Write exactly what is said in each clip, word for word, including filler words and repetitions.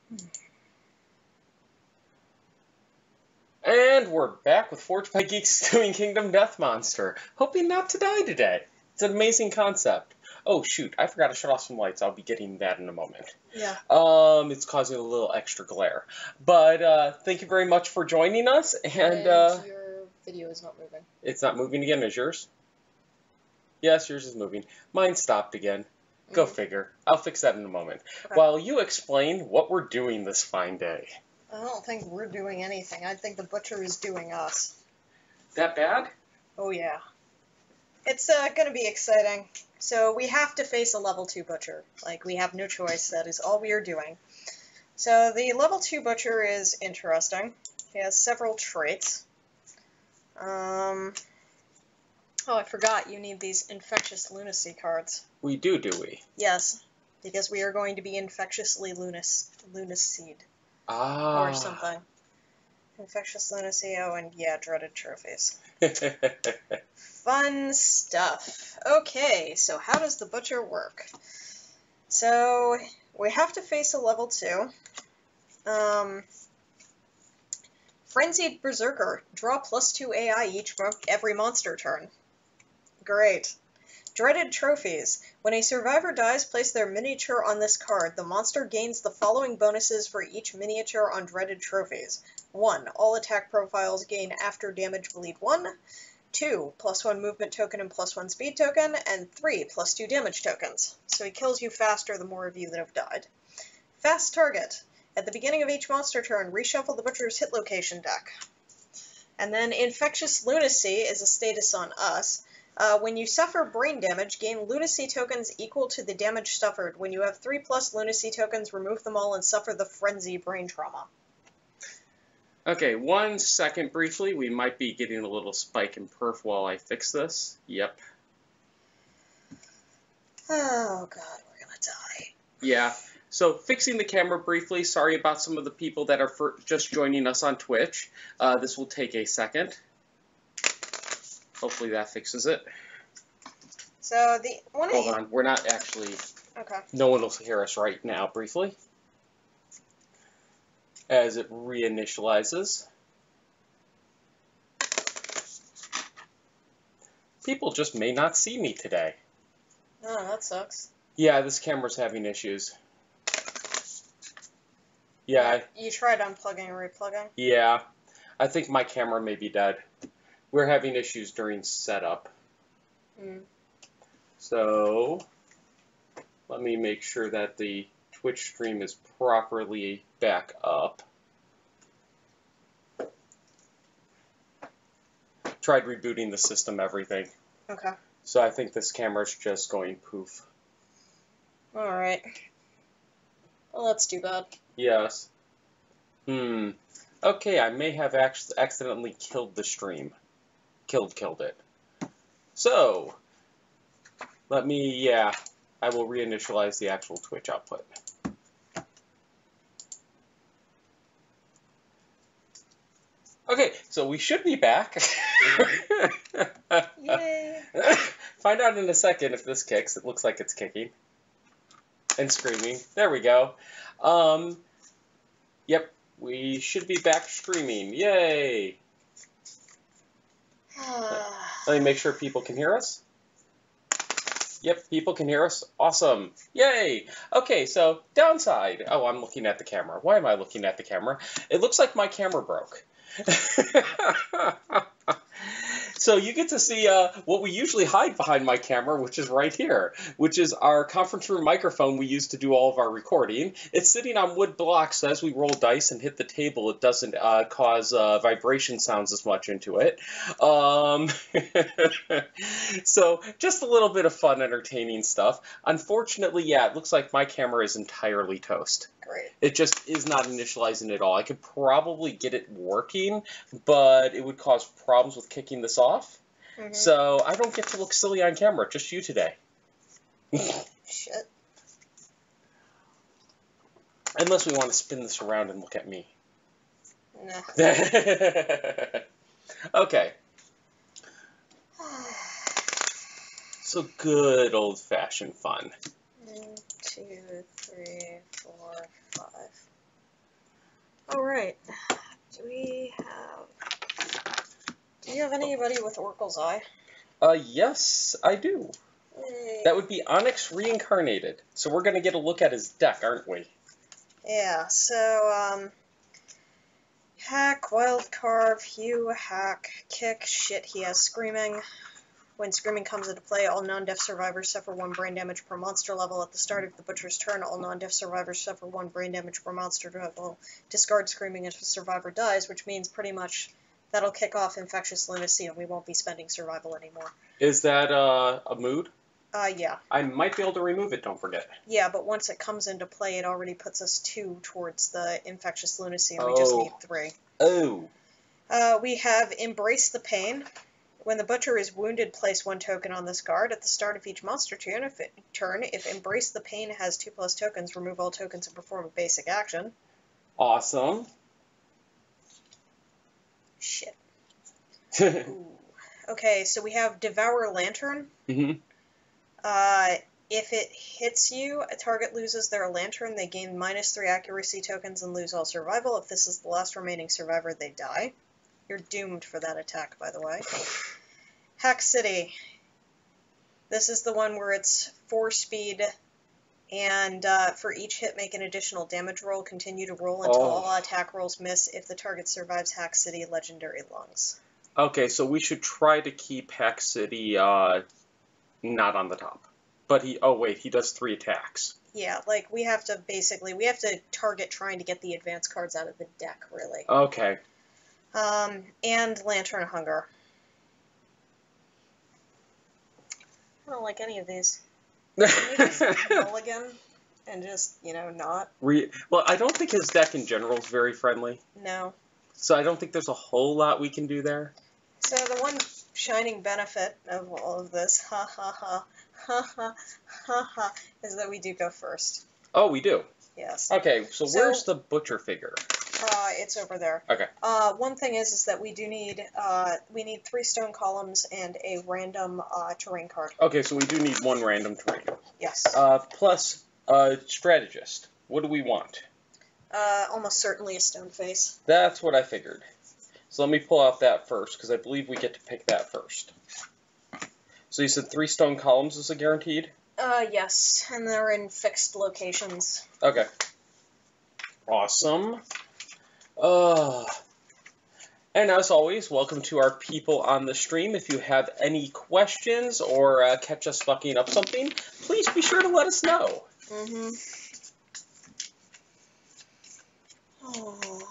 And we're back with Forged by Geeks doing Kingdom Death Monster. Hoping not to die today. It's an amazing concept. Oh shoot, I forgot to shut off some lights. I'll be getting that in a moment. Yeah. Um, it's causing a little extra glare. But uh, thank you very much for joining us. And, and uh, your video is not moving. It's not moving again, is yours? Yes, yours is moving. Mine stopped again. Go Mm-hmm. figure. I'll fix that in a moment. Okay. While you explain what we're doing this fine day. I don't think we're doing anything. I think the butcher is doing us. That bad? Oh yeah. It's uh, going to be exciting. So we have to face a level two butcher. Like, we have no choice. That is all we are doing. So the level two butcher is interesting. He has several traits. Um, oh, I forgot. You need these infectious lunacy cards. We do, do we? Yes, because we are going to be infectiously lunac lunacied. Ah. Or something. Infectious lunacy, oh, and yeah, dreaded trophies. Fun stuff. Okay, so how does the butcher work? So, we have to face a level two. Um, Frenzied Berserker. Draw plus two A I each mo every monster turn. Great. Dreaded Trophies. When a survivor dies, place their miniature on this card. The monster gains the following bonuses for each miniature on Dreaded Trophies. one. All attack profiles gain after damage bleed one. two. Plus one movement token and plus one speed token. And three. Plus two damage tokens. So he kills you faster the more of you that have died. Fast Target. At the beginning of each monster turn, reshuffle the butcher's hit location deck. And then Infectious Lunacy is a status on us. Uh, when you suffer brain damage, gain lunacy tokens equal to the damage suffered. When you have three plus lunacy tokens, remove them all and suffer the frenzy brain trauma. Okay, one second briefly. We might be getting a little spike in perf while I fix this. Yep. Oh god, we're gonna die. Yeah. So fixing the camera briefly. Sorry about some of the people that are for just joining us on Twitch. Uh, this will take a second. Hopefully that fixes it. So the one. Hold on, we're not actually. Okay. No one will hear us right now. Briefly, as it reinitializes. People just may not see me today. Oh, that sucks. Yeah, this camera's having issues. Yeah. You tried unplugging and replugging? Yeah. I think my camera may be dead. We're having issues during setup. Hmm. So, let me make sure that the Twitch stream is properly back up. Tried rebooting the system, everything. Okay. So I think this camera's just going poof. Alright. Well, that's too bad. Yes. Hmm. Okay, I may have ac accidentally killed the stream. Killed, killed it. So, let me, yeah, I will reinitialize the actual Twitch output. Okay, so we should be back. Yay! Find out in a second if this kicks. It looks like it's kicking. And screaming. There we go. Um, yep, we should be back streaming. Yay! Let me make sure people can hear us. Yep, people can hear us. Awesome. Yay! Okay, so downside. Oh, I'm looking at the camera. Why am I looking at the camera? It looks like my camera broke. So you get to see uh, what we usually hide behind my camera, which is right here, which is our conference room microphone we use to do all of our recording. It's sitting on wood blocks, so as we roll dice and hit the table, it doesn't uh, cause uh, vibration sounds as much into it. Um, so just a little bit of fun, entertaining stuff. Unfortunately, yeah, it looks like my camera is entirely toast. Great. It just is not initializing at all. I could probably get it working, but it would cause problems with kicking this off. Mm-hmm. So I don't get to look silly on camera, just you today. Shit. Unless we want to spin this around and look at me. No. Okay. So good old-fashioned fun. One, two, three, four, five. Alright. Do we have... Do you have anybody with Oracle's Eye? Uh, yes, I do. Hey. That would be Onyx reincarnated. So we're going to get a look at his deck, aren't we? Yeah, so, um... Hack, Wild Carve, Hew, Hack, Kick, shit, he has Screaming. When Screaming comes into play, all non-deaf survivors suffer one brain damage per monster level. At the start of the Butcher's turn, all non-deaf survivors suffer one brain damage per monster level. Discard Screaming if a survivor dies, which means pretty much that'll kick off Infectious Lunacy and we won't be spending Survival anymore. Is that uh, a mood? Uh, yeah. I might be able to remove it, don't forget. Yeah, but once it comes into play, it already puts us two towards the Infectious Lunacy, and we Oh. just need three. Oh. Uh, we have Embrace the Pain. When the Butcher is wounded, place one token on this card. At the start of each monster turn, if, it, turn, if Embrace the Pain has two plus tokens, remove all tokens and perform a basic action. Awesome. Shit. Ooh. Okay, so we have Devour Lantern. mm-hmm. Uh, if it hits you, a target loses their lantern. They gain minus three accuracy tokens and lose all survival. If this is the last remaining survivor, they die. You're doomed for that attack, by the way. Hack City. This is the one where it's four speed, and uh, for each hit, make an additional damage roll. Continue to roll until Oh. all attack rolls miss. If the target survives Hack City, Legendary Lungs. Okay, so we should try to keep Hack City uh, not on the top. But he, oh wait, he does three attacks. Yeah, like, we have to basically, we have to target trying to get the advanced cards out of the deck, really. Okay. Um, and Lantern Hunger. I don't like any of these. Can you just mulligan and just, you know, not? Re well, I don't think his deck in general is very friendly. No. So I don't think there's a whole lot we can do there. So the one shining benefit of all of this, ha ha ha, ha ha ha ha, is that we do go first. Oh, we do. Yes. Okay, so, So- where's the butcher figure? Uh, it's over there. Okay. Uh, one thing is, is that we do need, uh, we need three stone columns and a random, uh, terrain card. Okay, so we do need one random terrain. Yes. Uh, plus, uh, strategist. What do we want? Uh, almost certainly a stone face. That's what I figured. So let me pull out that first, because I believe we get to pick that first. So you said three stone columns is a guaranteed? Uh, yes, and they're in fixed locations. Okay. Awesome. Uh, and as always, welcome to our people on the stream. If you have any questions or uh, catch us fucking up something, please be sure to let us know. Mm-hmm. Oh.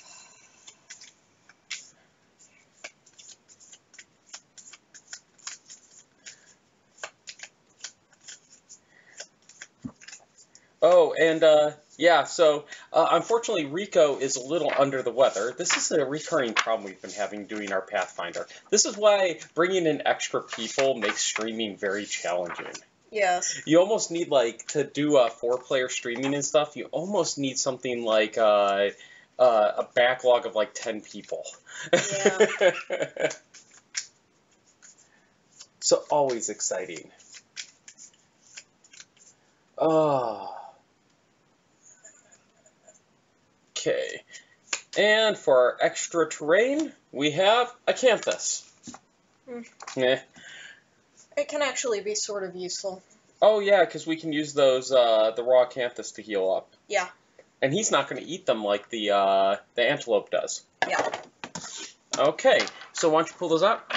Oh, and uh, yeah, so uh, unfortunately Rico is a little under the weather. This is a recurring problem we've been having doing our Pathfinder. This is why bringing in extra people makes streaming very challenging. Yes. You almost need, like, to do a four-player streaming and stuff, you almost need something like uh, uh, a backlog of, like, ten people. Yeah. So, always exciting. Oh. Okay. And for our extra terrain, we have Acanthus. Hmm. Eh. It can actually be sort of useful. Oh, yeah, because we can use those, uh, the raw Acanthus to heal up. Yeah. And he's not going to eat them like the, uh, the antelope does. Yeah. Okay, so why don't you pull those out?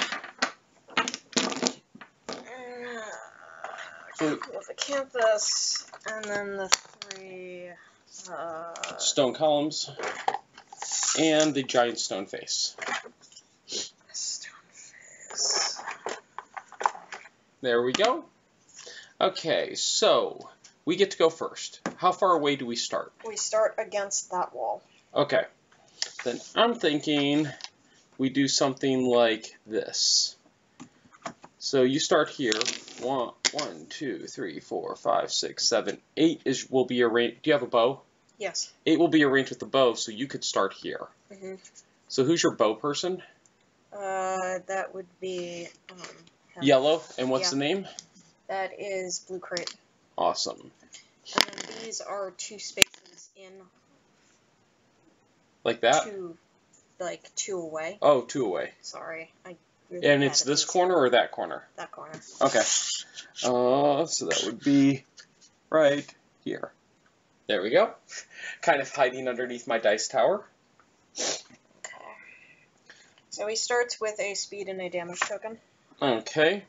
Uh, with Acanthus, and then the three, uh... Stone columns, and the giant stone face. Stone face. There we go. Okay, so we get to go first. How far away do we start? We start against that wall. Okay, then I'm thinking we do something like this. So you start here. One, one, two, three, four, five, six, seven, eight is will be arranged. Do you have a bow? Yes. Eight will be arranged with the bow, so you could start here. Mm-hmm. So who's your bow person? Uh, that would be, um... him. Yellow, and what's Yeah. the name? That is Blue Crate. Awesome. And then these are two spaces in Like that? Two, like two away. Oh, two away. Sorry, I. Really And it's this corner or that corner? That corner. Okay. Uh, so that would be right here. There we go. Kind of hiding underneath my dice tower. Okay. So he starts with a speed and a damage token. Okay.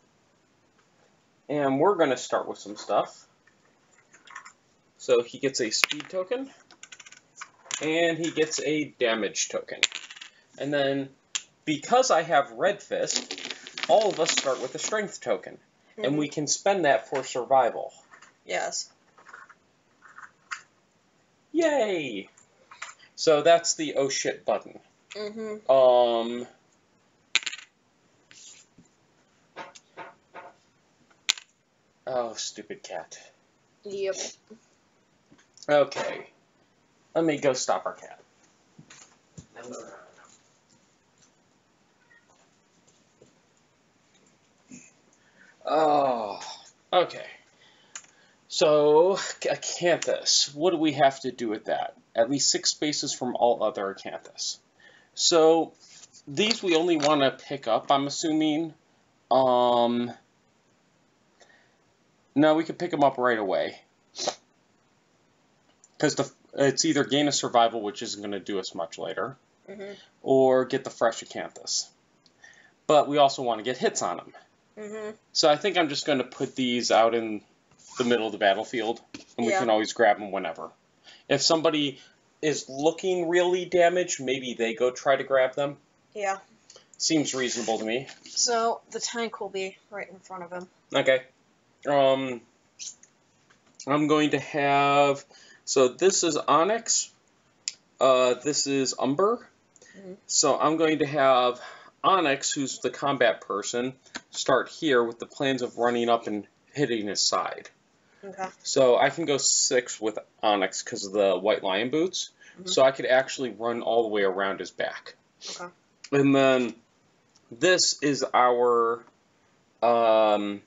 And we're going to start with some stuff. So he gets a speed token. And he gets a damage token. And then, because I have Red Fist, all of us start with a strength token. Mm-hmm. And we can spend that for survival. Yes. Yay! So that's the oh shit button. Mm-hmm. Um... Oh, stupid cat. Yep. Okay. Let me go stop our cat. No, no, no, no. Oh, okay. So, Acanthus. What do we have to do with that? At least six spaces from all other Acanthus. So, these we only want to pick up, I'm assuming. Um, no, we could pick them up right away. Because it's either gain a survival, which isn't going to do us much later, mm-hmm. or get the fresh Acanthus. But we also want to get hits on them. Mm-hmm. So I think I'm just going to put these out in the middle of the battlefield, and we yeah. can always grab them whenever. If somebody is looking really damaged, maybe they go try to grab them. Yeah. Seems reasonable to me. So the tank will be right in front of him. Okay. Um, I'm going to have... So this is Onyx. Uh, this is Umber. Mm-hmm. So I'm going to have Onyx, who's the combat person, start here with the plans of running up and hitting his side. Okay. So I can go six with Onyx because of the White Lion boots. Mm-hmm. So I could actually run all the way around his back. Okay. And then this is our um,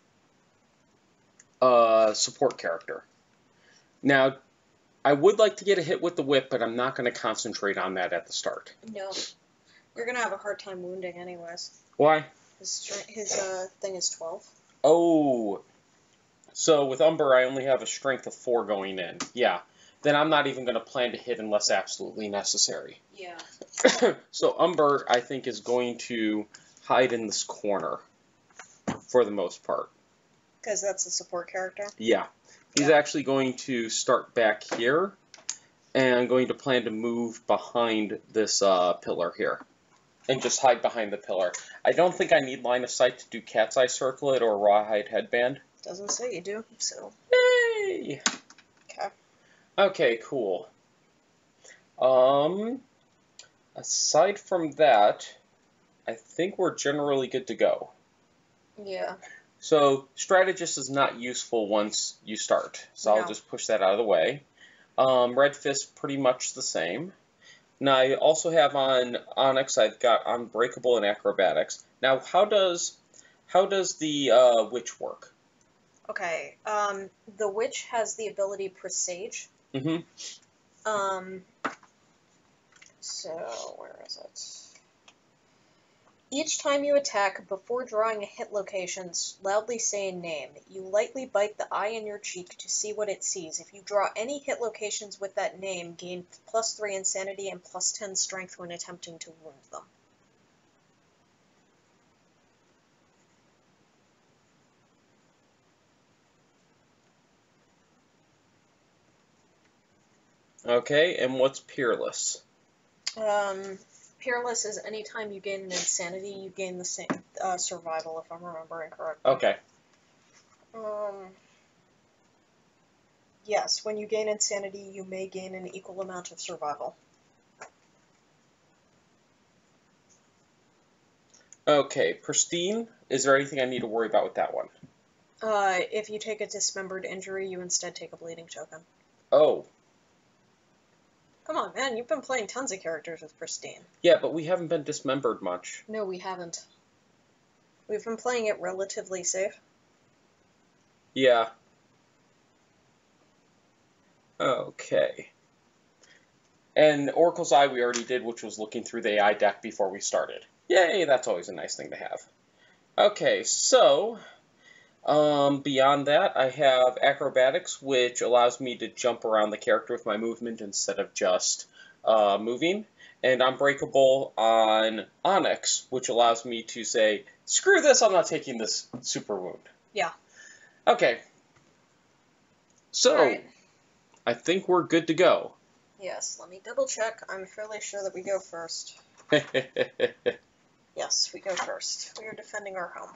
uh, support character. Now, I would like to get a hit with the whip, but I'm not going to concentrate on that at the start. No. You're going to have a hard time wounding anyways. Why? His, his uh, thing is twelve. Oh. So with Umber, I only have a strength of four going in. Yeah. Then I'm not even going to plan to hit unless absolutely necessary. Yeah. So Umber, I think, is going to hide in this corner for the most part. Because that's a support character? Yeah. He's yeah. actually going to start back here and going to plan to move behind this uh, pillar here. And just hide behind the pillar. I don't think I need line of sight to do Cat's Eye Circlet or Rawhide Headband. Doesn't say you do, so... Yay! Okay. Okay, cool. Um, aside from that, I think we're generally good to go. Yeah. So, Strategist is not useful once you start. So no. I'll just push that out of the way. Um, Red Fist, pretty much the same. Now, I also have on Onyx, I've got Unbreakable and Acrobatics. Now, how does how does the uh, Witch work? Okay, um, the Witch has the ability Presage. Mm-hmm. Um, so, where is it? Each time you attack, before drawing a hit location, loudly say a name. You lightly bite the eye in your cheek to see what it sees. If you draw any hit locations with that name, gain plus three Insanity and plus ten Strength when attempting to wound them. Okay, and what's Peerless? Um... Peerless is any time you gain an Insanity, you gain the same uh, Survival, if I'm remembering correctly. Okay. Um. Yes, when you gain Insanity, you may gain an equal amount of Survival. Okay, Pristine. Is there anything I need to worry about with that one? Uh, if you take a Dismembered Injury, you instead take a Bleeding Token. Oh. Come on, man, you've been playing tons of characters with Pristine. Yeah, but we haven't been dismembered much. No, we haven't. We've been playing it relatively safe. Yeah. Okay. And Oracle's Eye we already did, which was looking through the A I deck before we started. Yay, that's always a nice thing to have. Okay, so um, beyond that, I have Acrobatics, which allows me to jump around the character with my movement instead of just uh, moving. And Unbreakable on Onyx, which allows me to say, screw this, I'm not taking this super wound. Yeah. Okay. So, right. I think we're good to go. Yes, let me double check. I'm fairly sure that we go first. Yes, we go first. We are defending our home.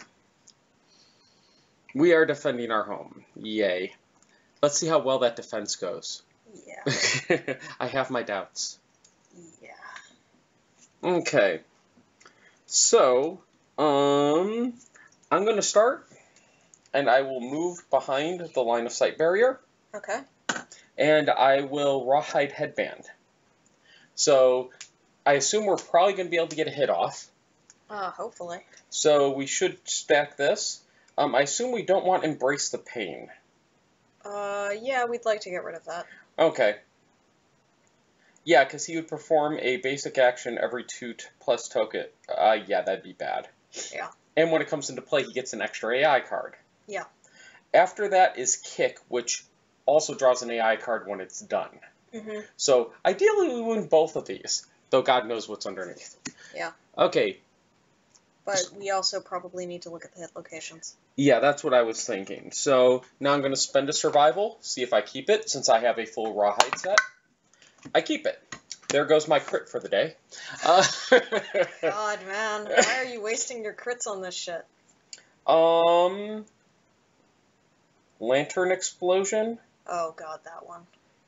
We are defending our home. Yay. Let's see how well that defense goes. Yeah. I have my doubts. Yeah. Okay. So, um, I'm going to start, and I will move behind the line of sight barrier. Okay. And I will Rawhide Headband. So, I assume we're probably going to be able to get a hit off. Uh, hopefully. So, we should stack this. Um, I assume we don't want Embrace the Pain. Uh, yeah, we'd like to get rid of that. Okay. Yeah, because he would perform a basic action every two t plus token. Uh, yeah, that'd be bad. Yeah. And when it comes into play, he gets an extra A I card. Yeah. After that is Kick, which also draws an A I card when it's done. Mm-hmm. So, ideally, we win both of these, though God knows what's underneath. Yeah. Okay. But we also probably need to look at the hit locations. Yeah, that's what I was thinking. So, now I'm going to spend a survival, see if I keep it, since I have a full Rawhide set. I keep it. There goes my crit for the day. Uh, God, man. Why are you wasting your crits on this shit? Um, Lantern Explosion. Oh, God, that one.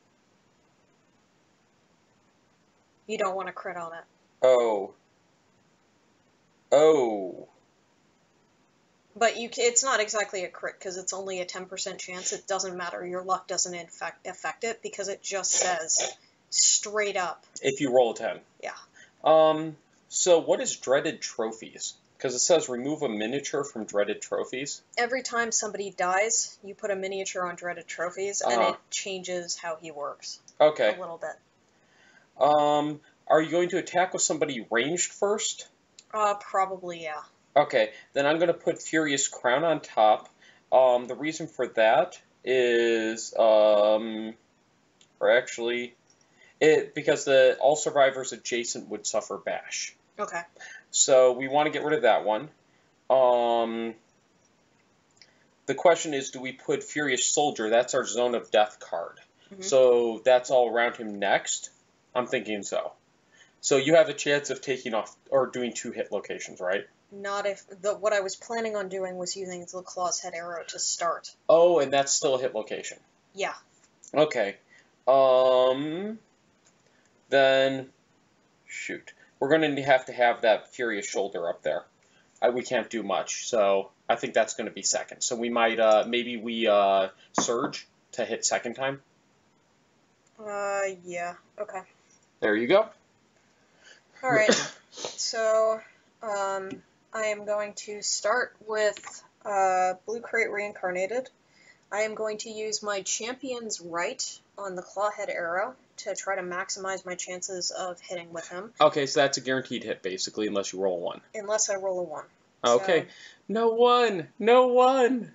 You don't want to crit on it. Oh. Oh. But you, it's not exactly a crit, because it's only a ten percent chance. It doesn't matter. Your luck doesn't infect, affect it, because it just says straight up. If you roll a ten. Yeah. Um, so what is Dreaded Trophies? Because it says remove a miniature from Dreaded Trophies. Every time somebody dies, you put a miniature on Dreaded Trophies, and Uh-huh. it changes how he works. Okay. A little bit. Um, are you going to attack with somebody ranged first? Uh, probably, yeah. Okay, then I'm going to put Furious Crown on top. Um, the reason for that is, um, or actually, it because the all survivors adjacent would suffer bash. Okay. So we want to get rid of that one. Um, the question is, do we put Furious Soldier? That's our Zone of Death card. Mm-hmm. So that's all around him next. I'm thinking so. So you have a chance of taking off or doing two hit locations, right? Not if the what I was planning on doing was using the Claw's Head Arrow to start. Oh, and that's still a hit location. Yeah. Okay. Um. Then, shoot, we're going to have to have that Furious Shoulder up there. I, we can't do much, so I think that's going to be second. So we might, uh, maybe we uh, Surge to hit second time. Uh, yeah. Okay. There you go. All right. So, um, I am going to start with uh, Blue Crate Reincarnated. I am going to use my Champion's Right on the Clawhead Arrow to try to maximize my chances of hitting with him. Okay, so that's a guaranteed hit, basically, unless you roll one. Unless I roll a one. Okay. So, no one! No one!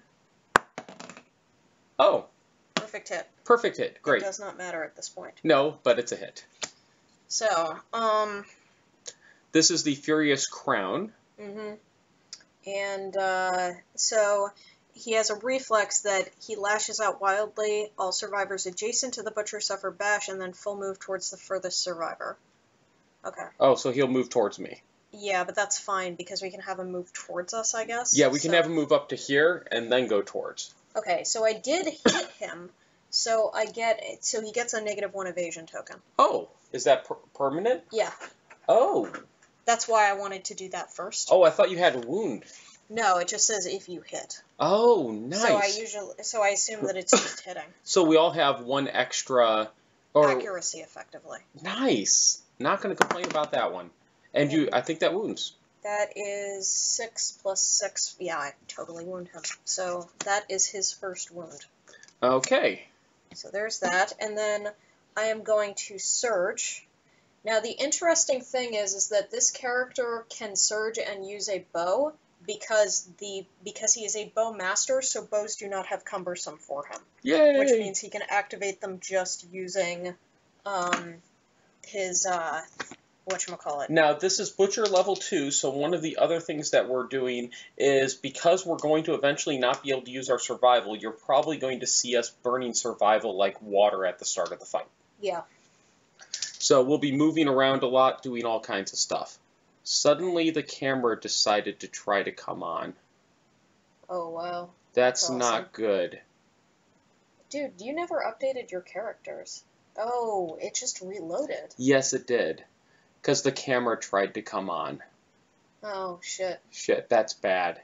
Oh. Perfect hit. Perfect hit. Great. It does not matter at this point. No, but it's a hit. So, um... This is the Furious Crown. Mm-hmm. And, uh, so... He has a reflex that he lashes out wildly, all survivors adjacent to the butcher suffer bash, and then full move towards the furthest survivor. Okay. Oh, so he'll move towards me. Yeah, but that's fine, because we can have him move towards us, I guess. Yeah, we can so... have him move up to here, and then go towards. Okay, so I did hit him, so I get, so he gets a negative one evasion token. Oh, is that per permanent? Yeah. Oh. That's why I wanted to do that first. Oh, I thought you had a wound. No, it just says if you hit. Oh, nice. So I usually, so I assume that it's just hitting. So we all have one extra, or accuracy, effectively. Nice. Not going to complain about that one. And you, I think that wounds. That is six plus six. Yeah, I totally wound him. So that is his first wound. Okay. So there's that, and then I am going to surge Now, the interesting thing is, is that this character can surge and use a bow because the because he is a bow master, so bows do not have cumbersome for him. Yay! Which means he can activate them just using um, his, uh, whatchamacallit. Now, this is Butcher level two, so one of the other things that we're doing is, because we're going to eventually not be able to use our survival, you're probably going to see us burning survival like water at the start of the fight. Yeah. So we'll be moving around a lot, doing all kinds of stuff. Suddenly, the camera decided to try to come on. Oh, wow. That's, That's awesome. not good. Dude, you never updated your characters. Oh, it just reloaded. Yes, it did. Because the camera tried to come on. Oh, shit. Shit, that's bad.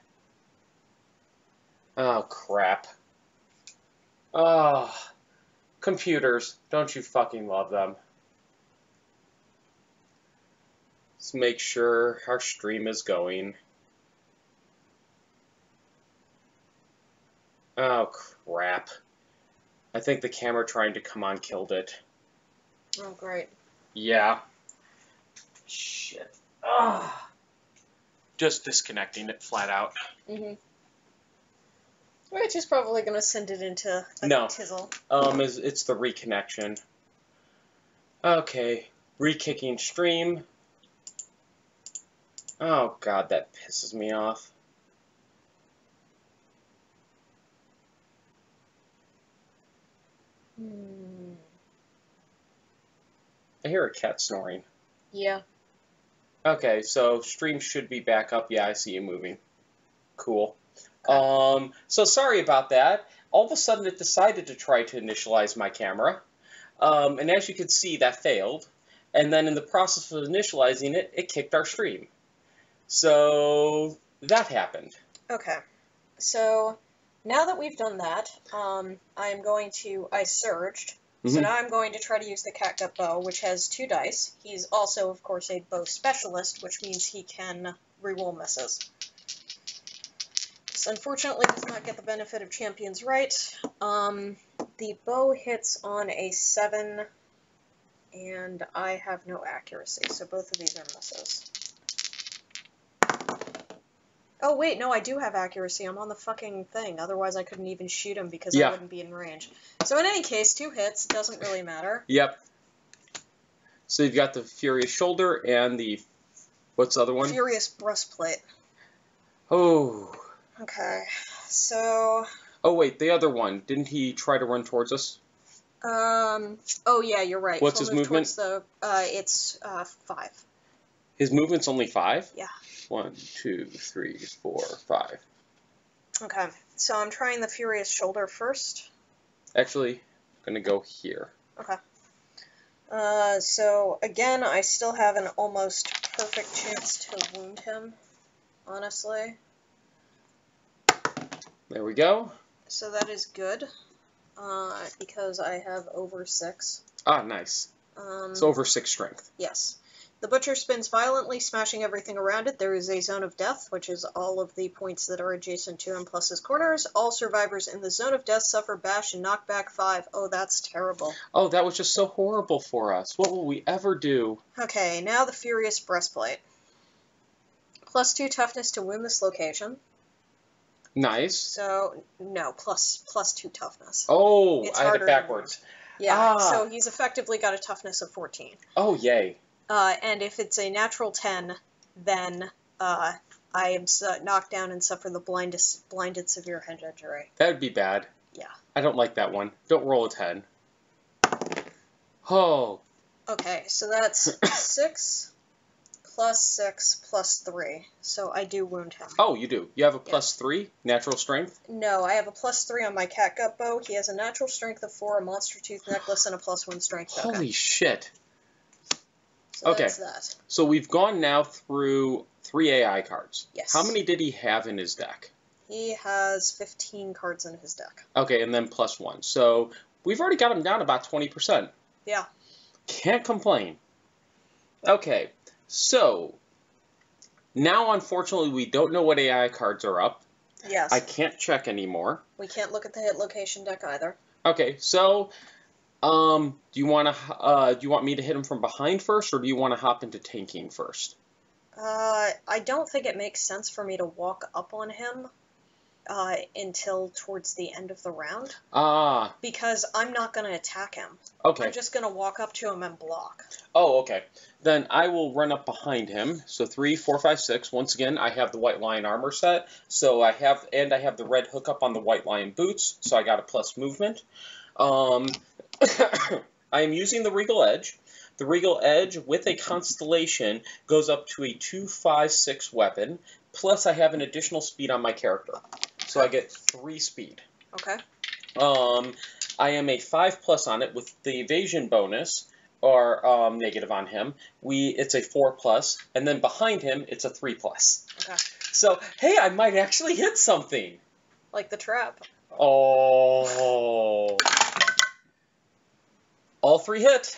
Oh, crap. Oh, computers. Don't you fucking love them? Let's make sure our stream is going. Oh, crap. I think the camera trying to come on killed it. Oh, great. Yeah. Shit. Ah. Just disconnecting it flat out. Mm-hmm. Which is probably going to send it into a No. tizzle. Um, it's, it's the reconnection. Okay. Re-kicking stream. Oh, God, that pisses me off. Hmm. I hear a cat snoring. Yeah. Okay, so stream should be back up. Yeah, I see you moving. Cool. Okay. Um, so sorry about that. All of a sudden it decided to try to initialize my camera. Um, and as you can see, that failed. And then in the process of initializing it, it kicked our stream. So that happened. Okay. So now that we've done that, um, I'm going to, I surged. So Mhm. now I'm going to try to use the catgut bow, which has two dice. He's also, of course, a bow specialist, which means he can reroll misses. This unfortunately does not get the benefit of Champion's Right. Um, the bow hits on a seven, and I have no accuracy, so both of these are misses. Oh, wait, no, I do have accuracy. I'm on the fucking thing. Otherwise, I couldn't even shoot him because Yeah. I wouldn't be in range. So in any case, two hits. Doesn't really matter. Yep. So you've got the Furious Shoulder and the... What's the other one? Furious Breastplate. Oh. Okay, so... Oh, wait, the other one. Didn't he try to run towards us? Um, oh, yeah, you're right. What's Full his move movement? towards The, uh, it's uh, five. His movement's only five? Yeah. One, two, three, four, five. Okay, so I'm trying the Furious Shoulder first. Actually, I'm going to go here. Okay. Uh, so, again, I still have an almost perfect chance to wound him, honestly. There we go. So that is good, uh, because I have over six. Ah, nice. Um, It's over six strength. Yes. The Butcher spins violently, smashing everything around it. There is a zone of death, which is all of the points that are adjacent to him plus his corners. All survivors in the zone of death suffer bash and knockback five. Oh, that's terrible. Oh, that was just so horrible for us. What will we ever do? Okay, now the Furious Breastplate. Plus two toughness to wound this location. Nice. So, no, plus plus two toughness. Oh, It's I had harder it to backwards. Yeah, Ah. so he's effectively got a toughness of fourteen. Oh, yay. Uh, and if it's a natural ten, then uh, I am su- knocked down and suffer the blindest, blinded severe head injury. That would be bad. Yeah. I don't like that one. Don't roll a ten. Oh. Okay, so that's six plus six plus three. So I do wound him. Oh, you do. You have a plus three natural strength? No, I have a plus three on my catgut bow. He has a natural strength of four, a monster tooth necklace, and a plus one strength token. Holy shit. So Okay. that's that. So we've gone now through three A I cards. Yes. How many did he have in his deck? He has fifteen cards in his deck. Okay, and then plus one. So we've already got him down about twenty percent. Yeah. Can't complain. Okay, so now unfortunately we don't know what A I cards are up. Yes. I can't check anymore. We can't look at the hit location deck either. Okay, so Um, do you want to uh, do you want me to hit him from behind first, or do you want to hop into tanking first? Uh, I don't think it makes sense for me to walk up on him uh, until towards the end of the round. Ah. Because I'm not going to attack him. Okay. I'm just going to walk up to him and block. Oh, okay. Then I will run up behind him. So three, four, five, six. Once again, I have the White Lion armor set. So I have, and I have the red hookup on the White Lion boots. So I got a plus movement. Um, I am using the Regal Edge. The Regal Edge with a Constellation goes up to a two, five, six weapon. Plus I have an additional speed on my character. So I get three speed. Okay. Um, I am a five plus on it with the evasion bonus, or um, negative on him. We It's a four plus, and then behind him it's a three plus. Okay. So hey, I might actually hit something. Like the trap. Oh. All three hit.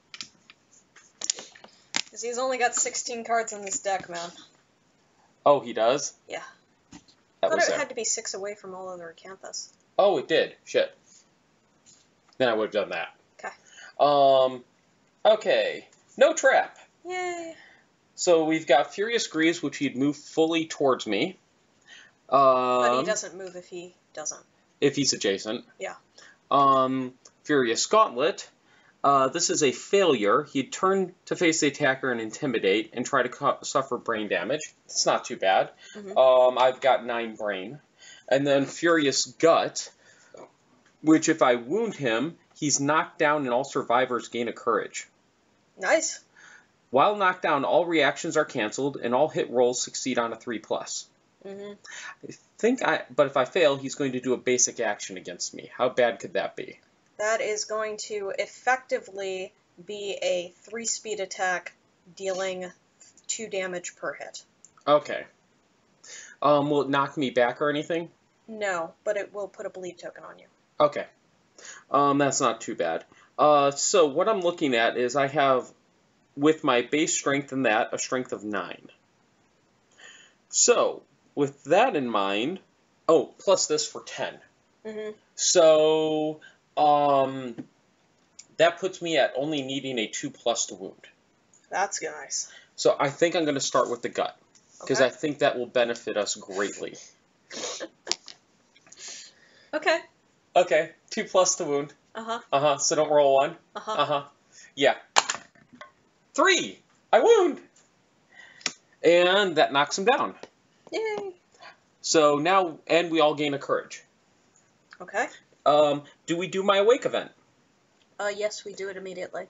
Because he's only got sixteen cards in this deck, man. Oh, he does? Yeah. That I thought was it there. had to be six away from all other Acanthus. Oh, it did. Shit. Then I would have done that. Okay. Um, okay. No trap. Yay. So we've got Furious Greaves, which he'd move fully towards me. Um, But he doesn't move if he doesn't. If he's adjacent. Yeah. Um, Furious Gauntlet. Uh, this is a failure. He'd turn to face the attacker and intimidate and try to co suffer brain damage. It's not too bad. Mm-hmm. Um, I've got nine brain. And then Furious Gut, which if I wound him, he's knocked down and all survivors gain a courage. Nice. While knocked down, all reactions are canceled and all hit rolls succeed on a three plus. Mm-hmm. I think I, but if I fail, he's going to do a basic action against me. How bad could that be? That is going to effectively be a three-speed attack, dealing two damage per hit. Okay. Um, will it knock me back or anything? No, but it will put a bleed token on you. Okay. Um, that's not too bad. Uh, so what I'm looking at is I have, with my base strength and that, a strength of nine. So, with that in mind, oh, plus this for ten. Mm-hmm. So, um, that puts me at only needing a two plus to wound. That's nice. So I think I'm going to start with the gut, because Okay. I think that will benefit us greatly. Okay. Okay, two plus to wound. Uh-huh. Uh-huh, so don't roll one. Uh-huh. Uh-huh. Yeah. Three! I wound! And that knocks him down. Yay. So now, and we all gain a courage. Okay. Um, do we do my awake event? Uh, yes, we do it immediately.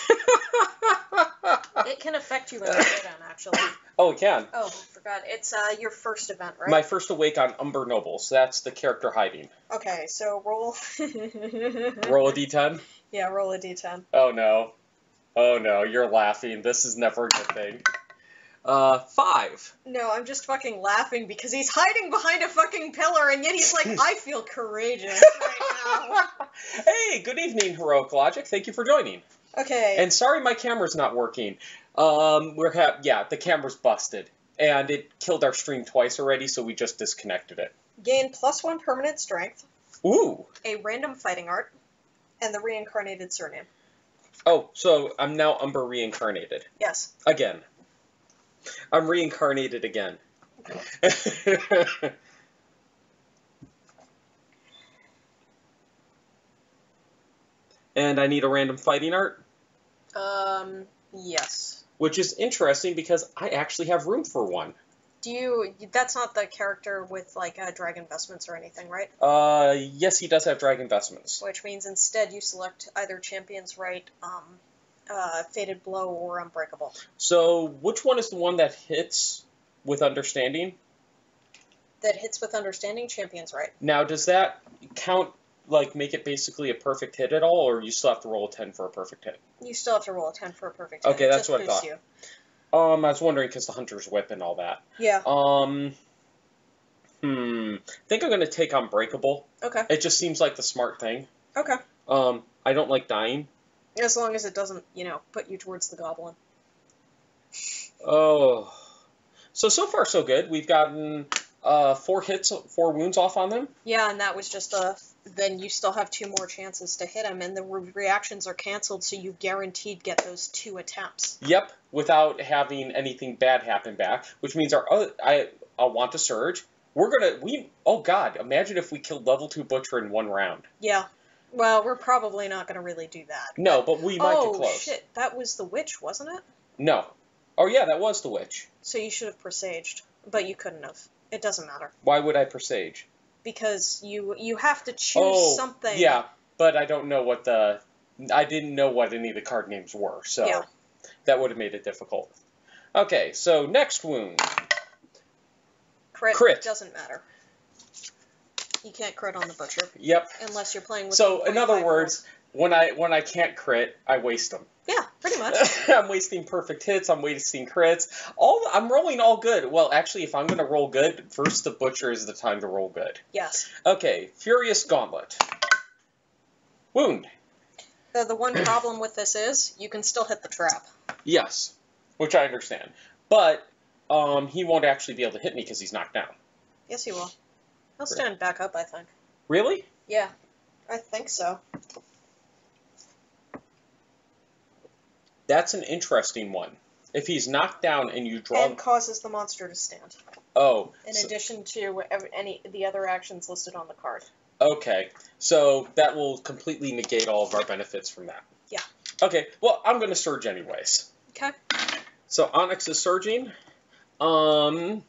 It can affect you when you go down, actually. Oh, it can. Oh, I forgot. It's uh your first event, right? My first awake on Umber Nobles. That's the character hiding. Okay, so roll. Roll a d ten? Yeah, roll a d ten. Oh, no. Oh, no, you're laughing. This is never a good thing. Uh, five. No, I'm just fucking laughing because he's hiding behind a fucking pillar, and yet he's like, I feel courageous right now. Hey, good evening, Heroic Logic. Thank you for joining. Okay. And sorry my camera's not working. Um, we're ha yeah, the camera's busted. And it killed our stream twice already, so we just disconnected it. Gain plus one permanent strength, Ooh. a random fighting art, and the reincarnated surname. Oh, so I'm now Umber reincarnated. Yes. Again. I'm reincarnated again. And I need a random fighting art, Um, yes. which is interesting because I actually have room for one. Do you, that's not the character with, like, uh, drag investments or anything, right? Uh, yes, he does have drag investments. Which means instead you select either Champion's Right, um, uh, Fated Blow, or Unbreakable. So, which one is the one that hits with understanding? That hits with Understanding, Champion's Right. Now, does that count, like, make it basically a perfect hit at all, or you still have to roll a ten for a perfect hit? You still have to roll a ten for a perfect hit. Okay, It that's just what I boosts thought. You. Um, I was wondering because the Hunter's Whip and all that. Yeah. Um, hmm, I think I'm going to take Unbreakable. Okay. It just seems like the smart thing. Okay. Um, I don't like dying. As long as it doesn't, you know, put you towards the goblin. Oh. So, so far so good. We've gotten uh, four hits, four wounds off on them. Yeah, and that was just a then you still have two more chances to hit him, and the re reactions are canceled, so you guaranteed get those two attempts. Yep, without having anything bad happen back, which means our other, I I want to surge. We're gonna we oh god, imagine if we killed level two Butcher in one round. Yeah. Well, we're probably not gonna really do that. No, but we might oh, get close. Oh shit, that was the witch, wasn't it? No. Oh yeah, that was the witch. So you should have presaged, but you couldn't have. It doesn't matter. Why would I presage? Because you you have to choose oh, something. Yeah, but I don't know what the I didn't know what any of the card names were, so yeah. that would have made it difficult. Okay, so next wound. Crit, crit doesn't matter. You can't crit on the Butcher. Yep. Unless you're playing with. So in other words, when I when I can't crit, I waste them. Yeah, pretty much. I'm wasting perfect hits. I'm wasting crits. All I'm rolling all good. Well, actually, if I'm going to roll good, first the Butcher is the time to roll good. Yes. Okay, Furious Gauntlet. Wound. The, the one problem with this is you can still hit the trap. Yes, which I understand. But um, he won't actually be able to hit me because he's knocked down. Yes, he will. He'll stand back up, I think. Really? Yeah, I think so. That's an interesting one. If he's knocked down and you draw... And causes the monster to stand. Oh. In so... addition to any the other actions listed on the card. Okay, so that will completely negate all of our benefits from that. Yeah. Okay, well, I'm going to surge anyways. Okay. So Onyx is surging. Um,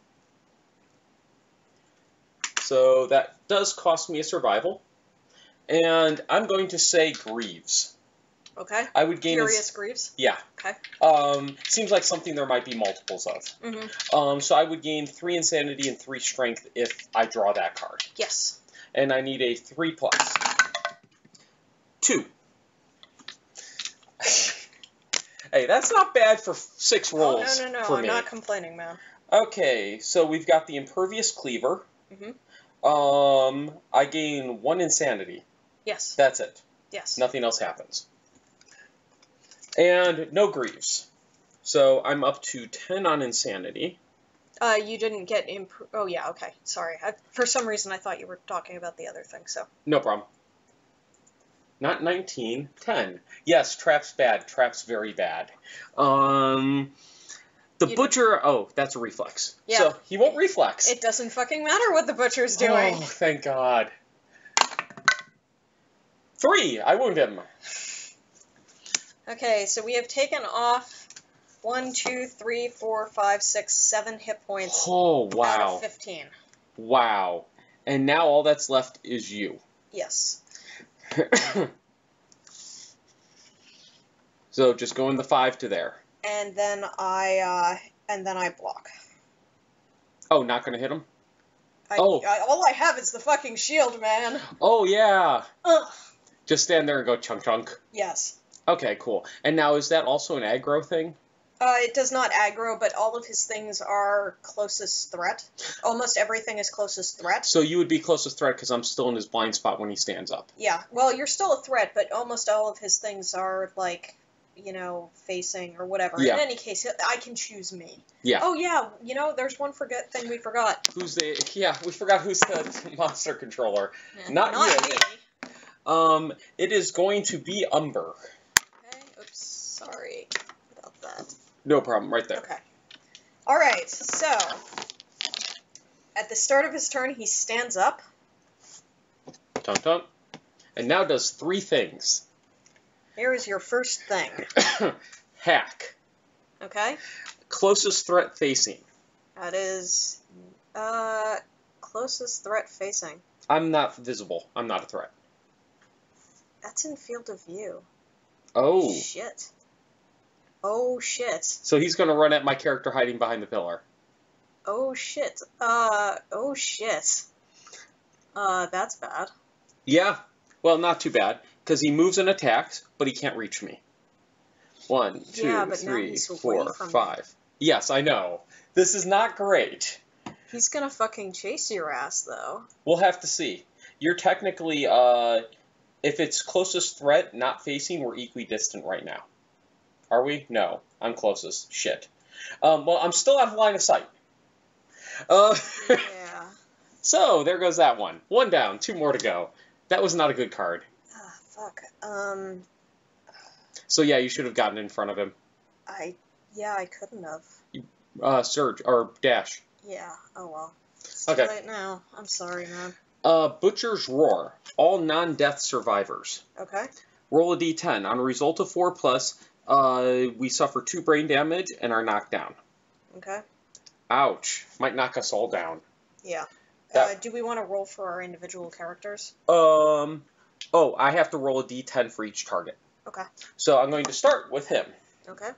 so that does cost me a survival. And I'm going to say Greaves. Okay. I would gain... Furious a... Greaves? Yeah. Okay. Um, seems like something there might be multiples of. Mm-hmm. Um, so I would gain three Insanity and three Strength if I draw that card. Yes. And I need a three plus. Two. Hey, that's not bad for six rolls oh, no, no, no. for I'm me. not complaining, man. Okay, so we've got the Impervious Cleaver. Mm-hmm. Um, I gain one Insanity. Yes. That's it. Yes. Nothing else happens. And no Greaves. So I'm up to ten on Insanity. Uh, you didn't get imp- Oh, yeah, okay. Sorry. I, for some reason, I thought you were talking about the other thing, so. No problem. Not nineteen, ten. Yes, Trap's bad. Trap's very bad. Um, the You Butcher... Oh, that's a reflex. Yeah. So he won't reflex. It doesn't fucking matter what the Butcher's doing. Oh, thank God. Three! I wound him. Okay, so we have taken off one, two, three, four, five, six, seven hit points Oh, out wow. of fifteen. Wow. And now all that's left is you. Yes. So just going the five to there. And then I, uh, and then I block. Oh, not gonna hit him? I, Oh. I, all I have is the fucking shield, man. Oh, yeah. Ugh. Just stand there and go chunk chunk. Yes. Okay, cool. And now is that also an aggro thing? Uh, it does not aggro, but all of his things are closest threat. Almost everything is closest threat. So you would be closest threat because I'm still in his blind spot when he stands up. Yeah, well, you're still a threat, but almost all of his things are, like, you know, facing or whatever. Yeah. In any case, I can choose me. Yeah. Oh, yeah, you know, there's one forget thing we forgot. Who's the... Yeah, we forgot who's the monster controller. Yeah, Not, not you. me. Um, it is going to be Umber. Okay, oops, sorry about that. No problem, right there. Okay. Alright, so, at the start of his turn, he stands up. Tunk tunk. And now does three things. Here is your first thing. Hack. Okay? Closest threat facing. That is, uh, closest threat facing. I'm not visible. I'm not a threat. That's in field of view. Oh. Shit. Oh, shit. So he's going to run at my character hiding behind the pillar. Oh, shit. Uh, oh, shit. Uh, that's bad. Yeah. Well, not too bad, because he moves and attacks, but he can't reach me. One, two, Yeah, but now three, he's away four, from me. five. Yes, I know. This is not great. He's gonna fucking chase your ass, though. We'll have to see. You're technically, uh, if it's closest threat, not facing, we're equidistant right now. Are we? No. I'm closest. Shit. Um, well, I'm still out of line of sight. Uh, Yeah. so, there goes that one. One down, two more to go. That was not a good card. Ah, fuck. Um, So yeah, you should have gotten in front of him. I, yeah, I couldn't have. Uh, surge, or dash. Yeah, oh well. It's too Okay. late now. I'm sorry, man. Uh, Butcher's Roar. All non-death survivors. Okay. Roll a d ten. On a result of four plus, uh, we suffer two brain damage and are knocked down. Okay. Ouch. Might knock us all down. Yeah. That- Uh, do we want to roll for our individual characters? Um, oh, I have to roll a d ten for each target. Okay. So I'm going to start with him. Okay.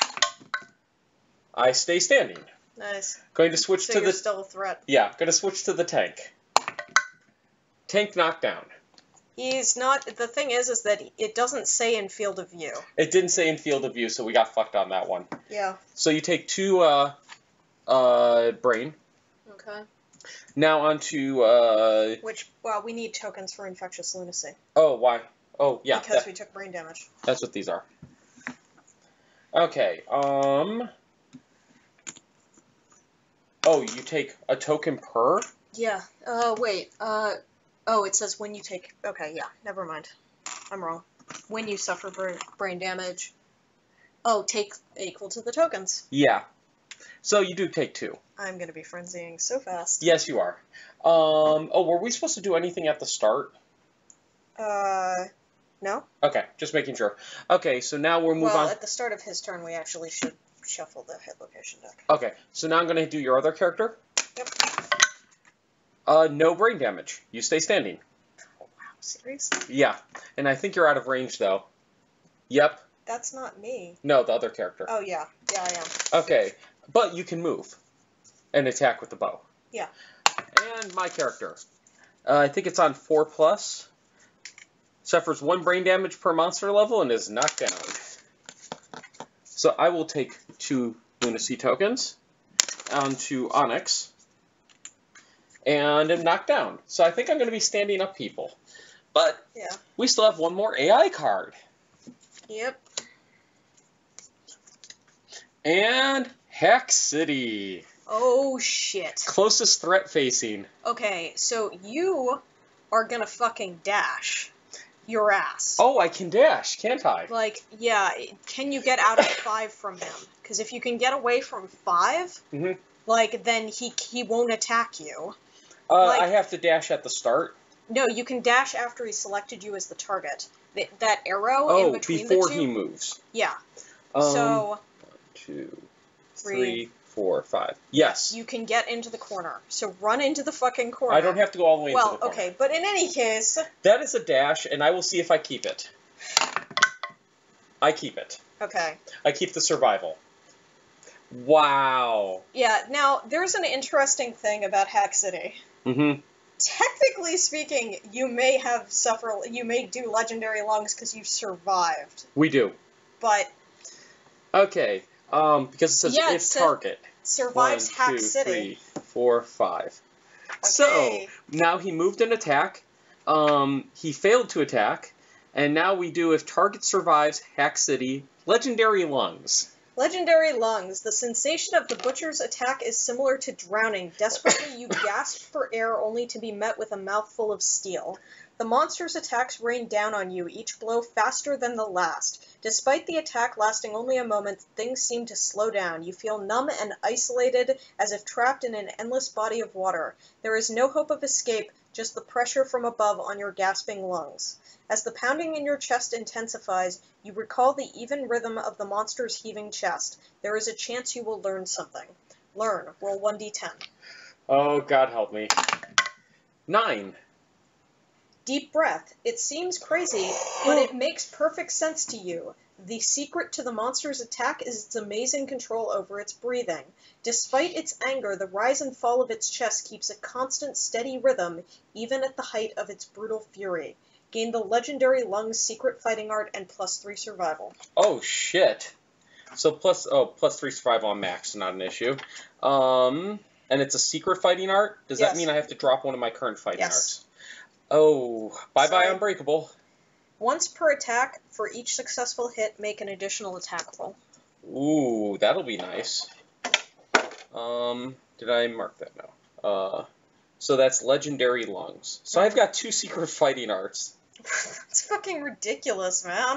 I stay standing. Nice. Going to switch So to you're the... still a threat. Yeah, going to switch to the tank. Tank knockdown. He's not. The thing is, is that it doesn't say in field of view. It didn't say in field of view, so we got fucked on that one. Yeah. So you take two uh, uh, brain. Okay. Now on to... Uh, Which, well, we need tokens for infectious lunacy. oh, why? Oh, yeah. Because that- we took brain damage. That's what these are. Okay, um... Oh, you take a token per? Yeah. Uh, wait. Uh, oh, it says when you take... Okay, yeah. Never mind. I'm wrong. When you suffer bra- brain damage. Oh, take equal to the tokens. Yeah. So you do take two. I'm gonna be frenzying so fast. Yes, you are. Um, oh, were we supposed to do anything at the start? Uh, no? Okay, just making sure. Okay, so now we'll move Well, on. at the start of his turn, we actually should shuffle the hit location deck. Okay, so now I'm going to do your other character. Yep. Uh, no brain damage. You stay standing. Oh, wow. Seriously? Yeah, and I think you're out of range, though. Yep. That's not me. No, the other character. Oh, yeah. Yeah, I am. Okay, but you can move and attack with the bow. Yeah. And my character. Uh, I think it's on four plus. Suffers one brain damage per monster level and is knocked down. So I will take two lunacy tokens onto Onyx and am knocked down. So I think I'm going to be standing up people. But Yeah. we still have one more A I card. Yep. And Hack City. Oh, shit. Closest threat facing. Okay, so you are gonna fucking dash your ass. Oh, I can dash, can't I? Like, yeah, can you get out of five from him? Because if you can get away from five, Mhm. like, then he he won't attack you. Uh, Like- I have to dash at the start. No, you can dash after he selected you as the target. Th- that arrow Oh, in between before the two. he moves. Yeah. Um, so one, two, Three. three, four, five. Yes. you can get into the corner. So run into the fucking corner. I don't have to go all the way Well, into the corner. okay, but in any case, That is a dash, and I will see if I keep it. I keep it. okay. I keep the survival. Wow. Yeah, now, there's an interesting thing about Hack City. Mm-hmm. Technically speaking, you may have suffer, you may do legendary lungs because you survived, We do. but Okay. Um, because it says Yeah, it if said- target. survives One, Hack two, City. three, four, five. So Okay. now he moved an attack. Um, he failed to attack, and now we do if target survives Hack City, legendary lungs. Legendary lungs. The sensation of the butcher's attack is similar to drowning. Desperately, you gasp for air only to be met with a mouthful of steel. The monster's attacks rain down on you, each blow faster than the last. Despite the attack lasting only a moment, things seem to slow down. You feel numb and isolated, as if trapped in an endless body of water. There is no hope of escape, just the pressure from above on your gasping lungs. As the pounding in your chest intensifies, you recall the even rhythm of the monster's heaving chest. There is a chance you will learn something. Learn. Roll one d ten. Oh, God help me. Nine. Deep breath. It seems crazy, but it makes perfect sense to you. The secret to the monster's attack is its amazing control over its breathing. Despite its anger, the rise and fall of its chest keeps a constant, steady rhythm, even at the height of its brutal fury. Gain the legendary lungs secret fighting art and plus three survival. Oh, shit. So plus, oh, plus three survival on max, not an issue. Um, and it's a secret fighting art? Does Yes. that mean I have to drop one of my current fighting Yes. arts? Oh, bye-bye Sorry. Unbreakable. Once per attack, for each successful hit, make an additional attack roll. Ooh, that'll be nice. Um, did I mark that? No. Uh, So that's Legendary Lungs. So I've got two secret fighting arts. That's fucking ridiculous, man.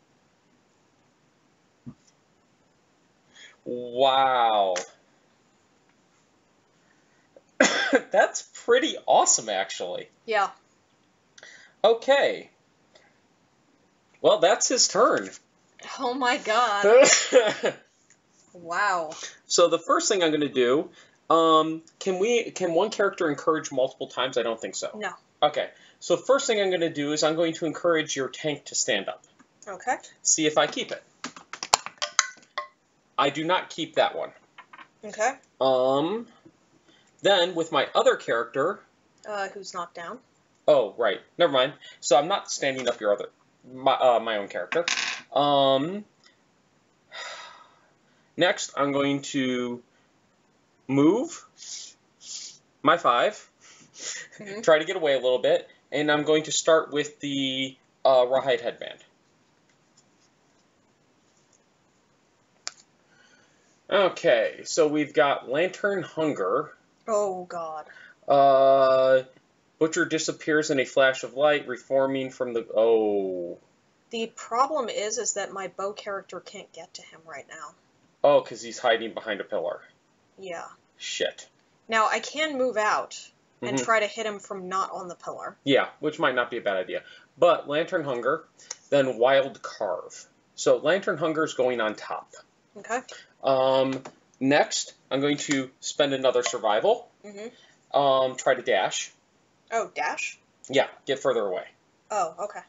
Wow. That's pretty awesome, actually. Yeah. Okay. Well, that's his turn. Oh my god. Wow. So the first thing I'm going to do, um, can we, can one character encourage multiple times? I don't think so. No. Okay. So the first thing I'm going to do is I'm going to encourage your tank to stand up. Okay. See if I keep it. I do not keep that one. Okay. Um, then with my other character. Uh, who's knocked down? Oh, right. Never mind. So I'm not standing up your other, my, uh, my own character. Um, next, I'm going to move my five, mm-hmm. try to get away a little bit, and I'm going to start with the uh, Rawhide Headband. Okay, so we've got Lantern Hunger. Oh, God. Uh, Butcher disappears in a flash of light, reforming from the... Oh. The problem is, is that my bow character can't get to him right now. Oh, because he's hiding behind a pillar. Yeah. Shit. Now, I can move out and mm-hmm. try to hit him from not on the pillar. Yeah, which might not be a bad idea. But Lantern Hunger, then Wild Carve. So Lantern Hunger is going on top. Okay. Um, next, I'm going to spend another survival. Mm-hmm. Um, try to dash. Oh, dash? Yeah, get further away. Oh, okay.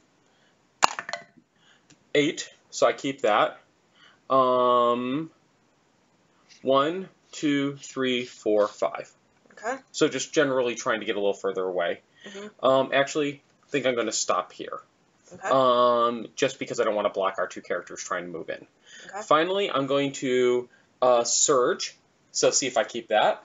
Eight, so I keep that. Um, one, two, three, four, five. Okay. So just generally trying to get a little further away. Mm-hmm. Um, actually, I think I'm going to stop here. Okay. Um, just because I don't want to block our two characters trying to move in. Okay. Finally, I'm going to uh, surge. So see if I keep that.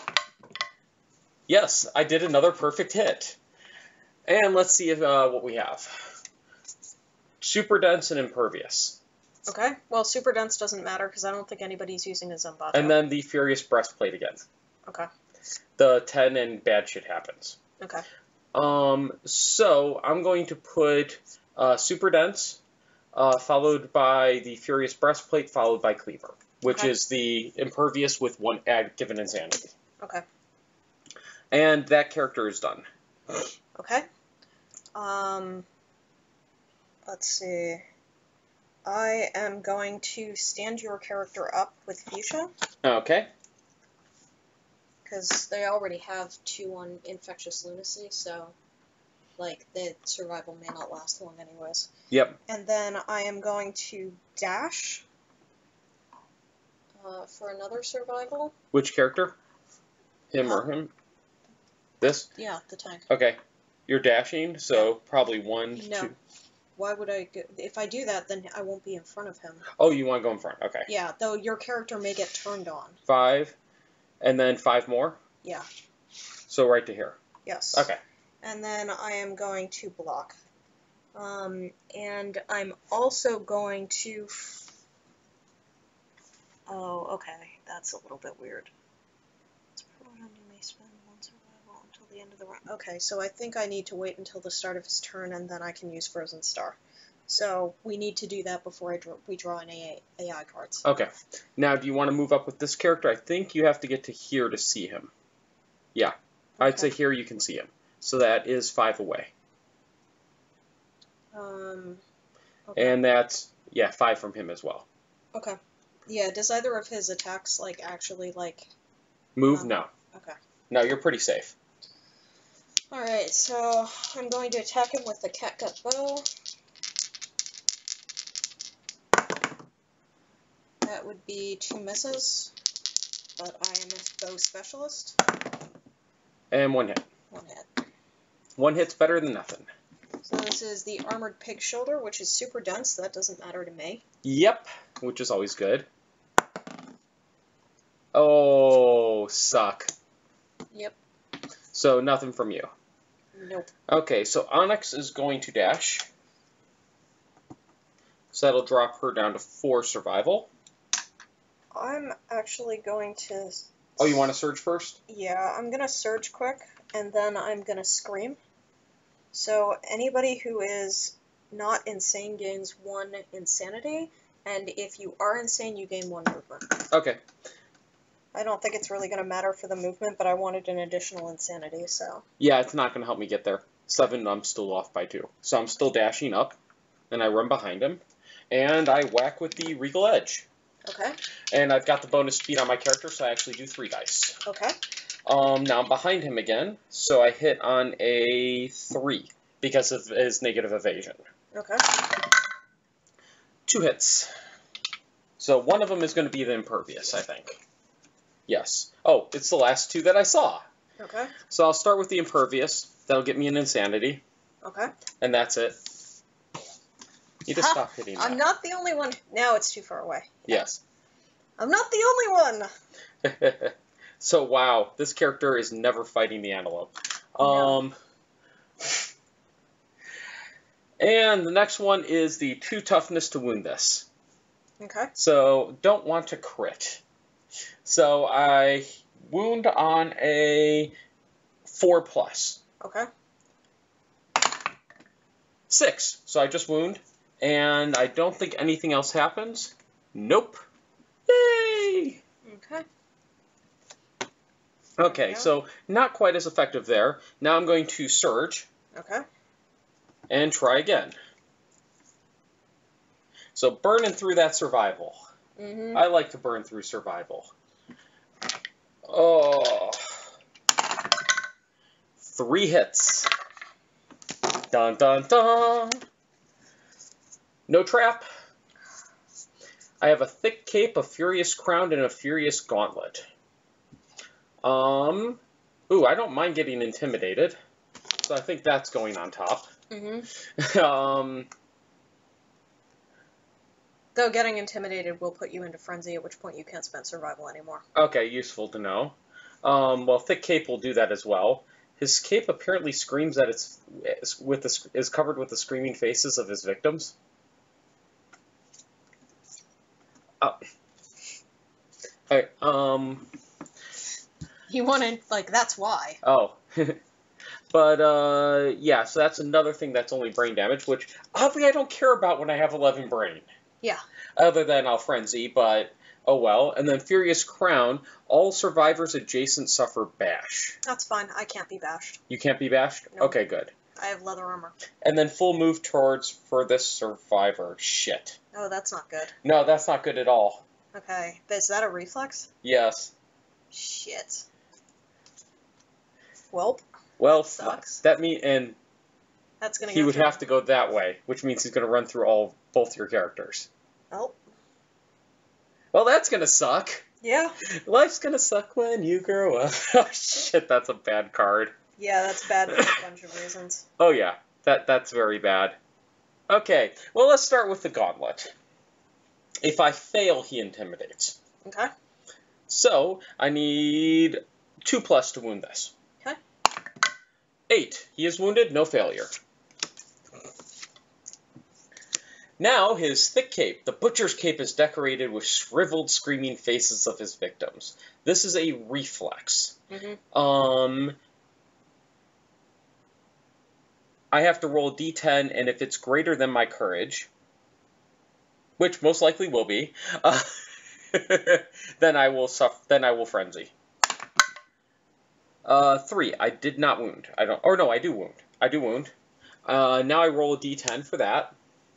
Yes, I did another perfect hit. And let's see if, uh, what we have. Super dense and impervious. Okay. Well, super dense doesn't matter because I don't think anybody's using a Zombato. And then the Furious Breastplate again. Okay. The ten and bad shit happens. Okay. Um, so I'm going to put uh, Super Dense, uh, followed by the Furious Breastplate, followed by Cleaver, which okay. is the impervious with one add given insanity. Okay. And that character is done. Okay. Um, let's see. I am going to stand your character up with Fuchsia. Okay. Because they already have two on Infectious Lunacy, so, like, the survival may not last long anyways. Yep. And then I am going to dash uh, for another survival. Which character? Him huh? or him? This? Yeah, the tank. Okay. You're dashing, so probably one, no. two... Why would I... Go, if I do that, then I won't be in front of him. Oh, you want to go in front. Okay. Yeah, though your character may get turned on. Five. And then five more? Yeah. So right to here? Yes. Okay. And then I am going to block. Um, and I'm also going to... Oh, okay. That's a little bit weird. You may spend one survival until the end of the round. Okay, so I think I need to wait until the start of his turn, and then I can use Frozen Star. So we need to do that before I draw, we draw any A I cards. Okay. Now, do you want to move up with this character? I think you have to get to here to see him. Yeah. Okay. I'd say here you can see him. So that is five away. Um. Okay. And that's, yeah, five from him as well. Okay. Yeah, does either of his attacks, like, actually, like... Move? Um, no. Okay. No, you're pretty safe. Alright, so I'm going to attack him with the catgut bow. That would be two misses, but I am a bow specialist. And one hit. One hit. One hit's better than nothing. So this is the Armored Pig Shoulder, which is super dense, so that doesn't matter to me. Yep, which is always good. Oh, suck. Yep. So nothing from you. Nope. Okay, so Onyx is going to dash. So that'll drop her down to four survival. I'm actually going to... Oh, you want to surge first? Yeah, I'm going to surge quick, and then I'm going to scream. So anybody who is not insane gains one insanity, and if you are insane, you gain one movement. Okay. I don't think it's really going to matter for the movement, but I wanted an additional insanity, so... Yeah, it's not going to help me get there. Seven, I'm still off by two. So I'm still dashing up, and I run behind him, and I whack with the Regal Edge. Okay. And I've got the bonus speed on my character, so I actually do three dice. Okay. Um, now I'm behind him again, so I hit on a three because of his negative evasion. Okay. Two hits. So one of them is going to be the impervious, I think. Yes. Oh, it's the last two that I saw. Okay. So I'll start with the impervious. That'll get me an insanity. Okay. And that's it. You just stop hitting that. I'm not the only one. Now it's too far away. Yes. I'm not the only one. So, wow, this character is never fighting the antelope. No. Um, and the next one is the two toughness to wound this. Okay. So, don't want to crit. So, I wound on a four plus. Okay. Six. So I just wound, and I don't think anything else happens. Nope. Yay! Okay. Okay, so not quite as effective there. Now I'm going to surge. Okay. And try again. So burning through that survival. Mm-hmm. I like to burn through survival. Oh. Three hits. Dun dun dun. No trap. I have a thick cape, a furious crown, and a furious gauntlet. Um, ooh, I don't mind getting intimidated. So I think that's going on top. Mm-hmm. um, Though getting intimidated will put you into frenzy, at which point you can't spend survival anymore. okay, useful to know. Um, well, thick cape will do that as well. His cape apparently screams that it's with the, is covered with the screaming faces of his victims. Oh. Alright, um... You wanted, like, that's why. Oh. But, uh, yeah, so that's another thing that's only brain damage, which, oddly, I don't care about when I have eleven brain. Yeah. Other than I'll frenzy, but, oh well. And then Furious Crown, all survivors adjacent suffer bash. That's fine. I can't be bashed. You can't be bashed? No. Okay, good. I have leather armor. And then full move towards furthest survivor. Shit. Oh, that's not good. No, that's not good at all. Okay. Is that a reflex? Yes. Shit. Welp. Well, That sucks. that mean and That's gonna he go would through. have to go that way, which means he's going to run through all both your characters. Oh. Well, that's going to suck. Yeah. Life's going to suck when you grow up. Oh, shit, that's a bad card. Yeah, that's bad for a bunch of reasons. Oh, yeah. That That's very bad. Okay, well, let's start with the gauntlet. If I fail, he intimidates. Okay. So, I need two plus to wound this. Okay. Eight. He is wounded, no failure. Now, his thick cape. The butcher's cape is decorated with shriveled, screaming faces of his victims. This is a reflex. Mm-hmm. Um, I have to roll a d ten, and if it's greater than my courage, which most likely will be, uh, then I will suffer. Then I will frenzy. Uh, three. I did not wound. I don't. Or no, I do wound. I do wound. Uh, now I roll a d ten for that.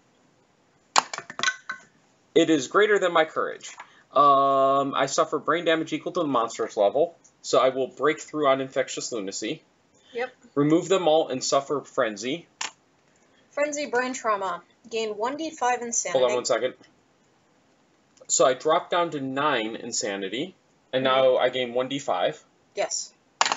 It is greater than my courage. Um, I suffer brain damage equal to the monster's level, so I will break through on infectious lunacy. Yep. Remove them all and suffer frenzy. Frenzy brain trauma. Gain one d five insanity. Hold on one second. So I drop down to nine insanity, and now I gain one d five. Yes.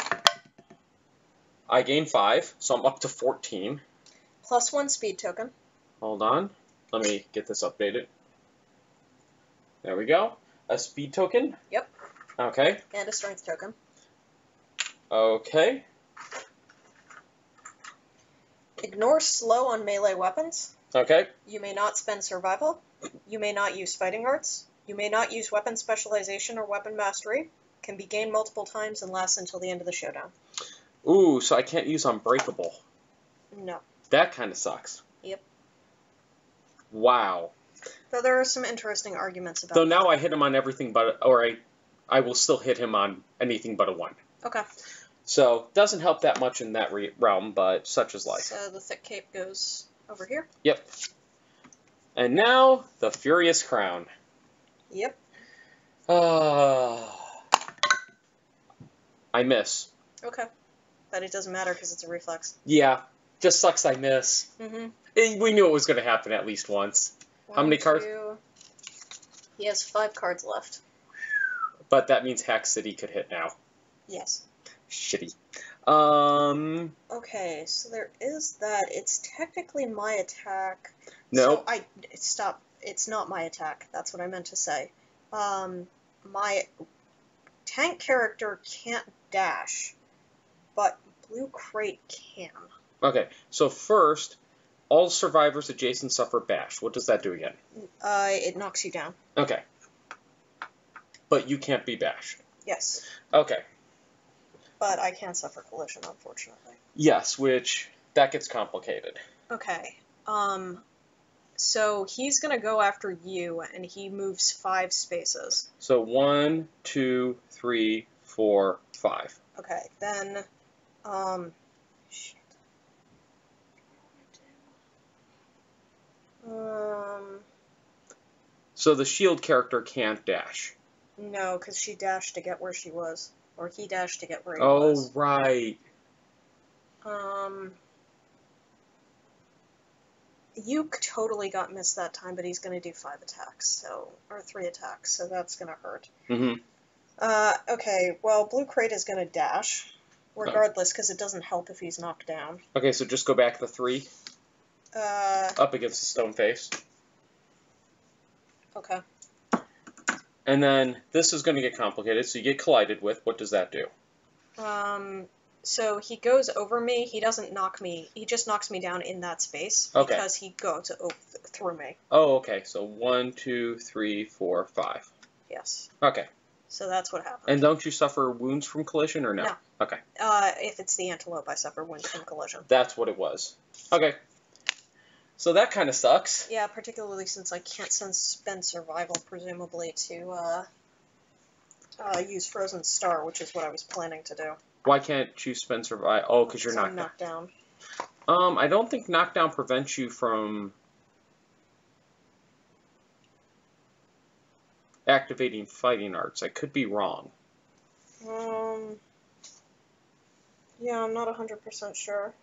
I gain five, so I'm up to fourteen. Plus one speed token. Hold on. Let me get this updated. There we go. A speed token. Yep. Okay. And a strength token. Okay. Ignore slow on melee weapons. Okay. You may not spend survival. You may not use fighting arts. You may not use weapon specialization or weapon mastery. Can be gained multiple times and lasts until the end of the showdown. Ooh, so I can't use Unbreakable. No. That kind of sucks. Yep. Wow. Though there are some interesting arguments about So that. now I hit him on everything but, or I, I will still hit him on anything but a one. Okay. So, doesn't help that much in that re realm, but such is life. So the thick cape goes over here? Yep. And now, the Furious Crown. Yep. Uh, I miss. Okay. But it doesn't matter because it's a reflex. Yeah. Just sucks I miss. Mm-hmm. We knew it was going to happen at least once. One, How many cards? Two. He has five cards left. But that means Hack City could hit now. Yes. Shitty. Um. Okay, so there is that. It's technically my attack. No. So I stop. It's not my attack. That's what I meant to say. Um, my tank character can't dash, but Blue Crate can. Okay. So first, all survivors adjacent suffer bash. What does that do again? Uh, it knocks you down. Okay. But you can't be bashed. Yes. Okay. But I can suffer collision, unfortunately. Yes, which that gets complicated. Okay. Um, so he's gonna go after you, and he moves five spaces. So one, two, three, four, five. Okay, then, um, shit. Um, So the shield character can't dash. no, because she dashed to get where she was. Or he dashed to get where he Oh, was. right. Um, you totally got missed that time, but he's going to do five attacks, so, or three attacks, so that's going to hurt. Mm-hmm. Uh, okay, well, Blue Crate is going to dash, regardless, because it doesn't help if he's knocked down. Okay, so just go back the three. Uh, Up against the stone face. okay. And then this is going to get complicated, so you get collided with. What does that do? Um, so he goes over me, he doesn't knock me, he just knocks me down in that space, Okay. because he goes o- through me. Oh, okay, so one, two, three, four, five. Yes. Okay. So that's what happened. And don't you suffer wounds from collision, or no? No. Okay. Uh, if it's the antelope, I suffer wounds from collision. That's what it was. Okay. So that kind of sucks. Yeah, particularly since I can't sen- spend survival, presumably, to uh, uh, use Frozen Star, which is what I was planning to do. Why can't you spend survive? Oh, because you're So I'm knocked down. knocked down. Um, I don't think knockdown prevents you from activating fighting arts. I could be wrong. Um, yeah, I'm not one hundred percent sure.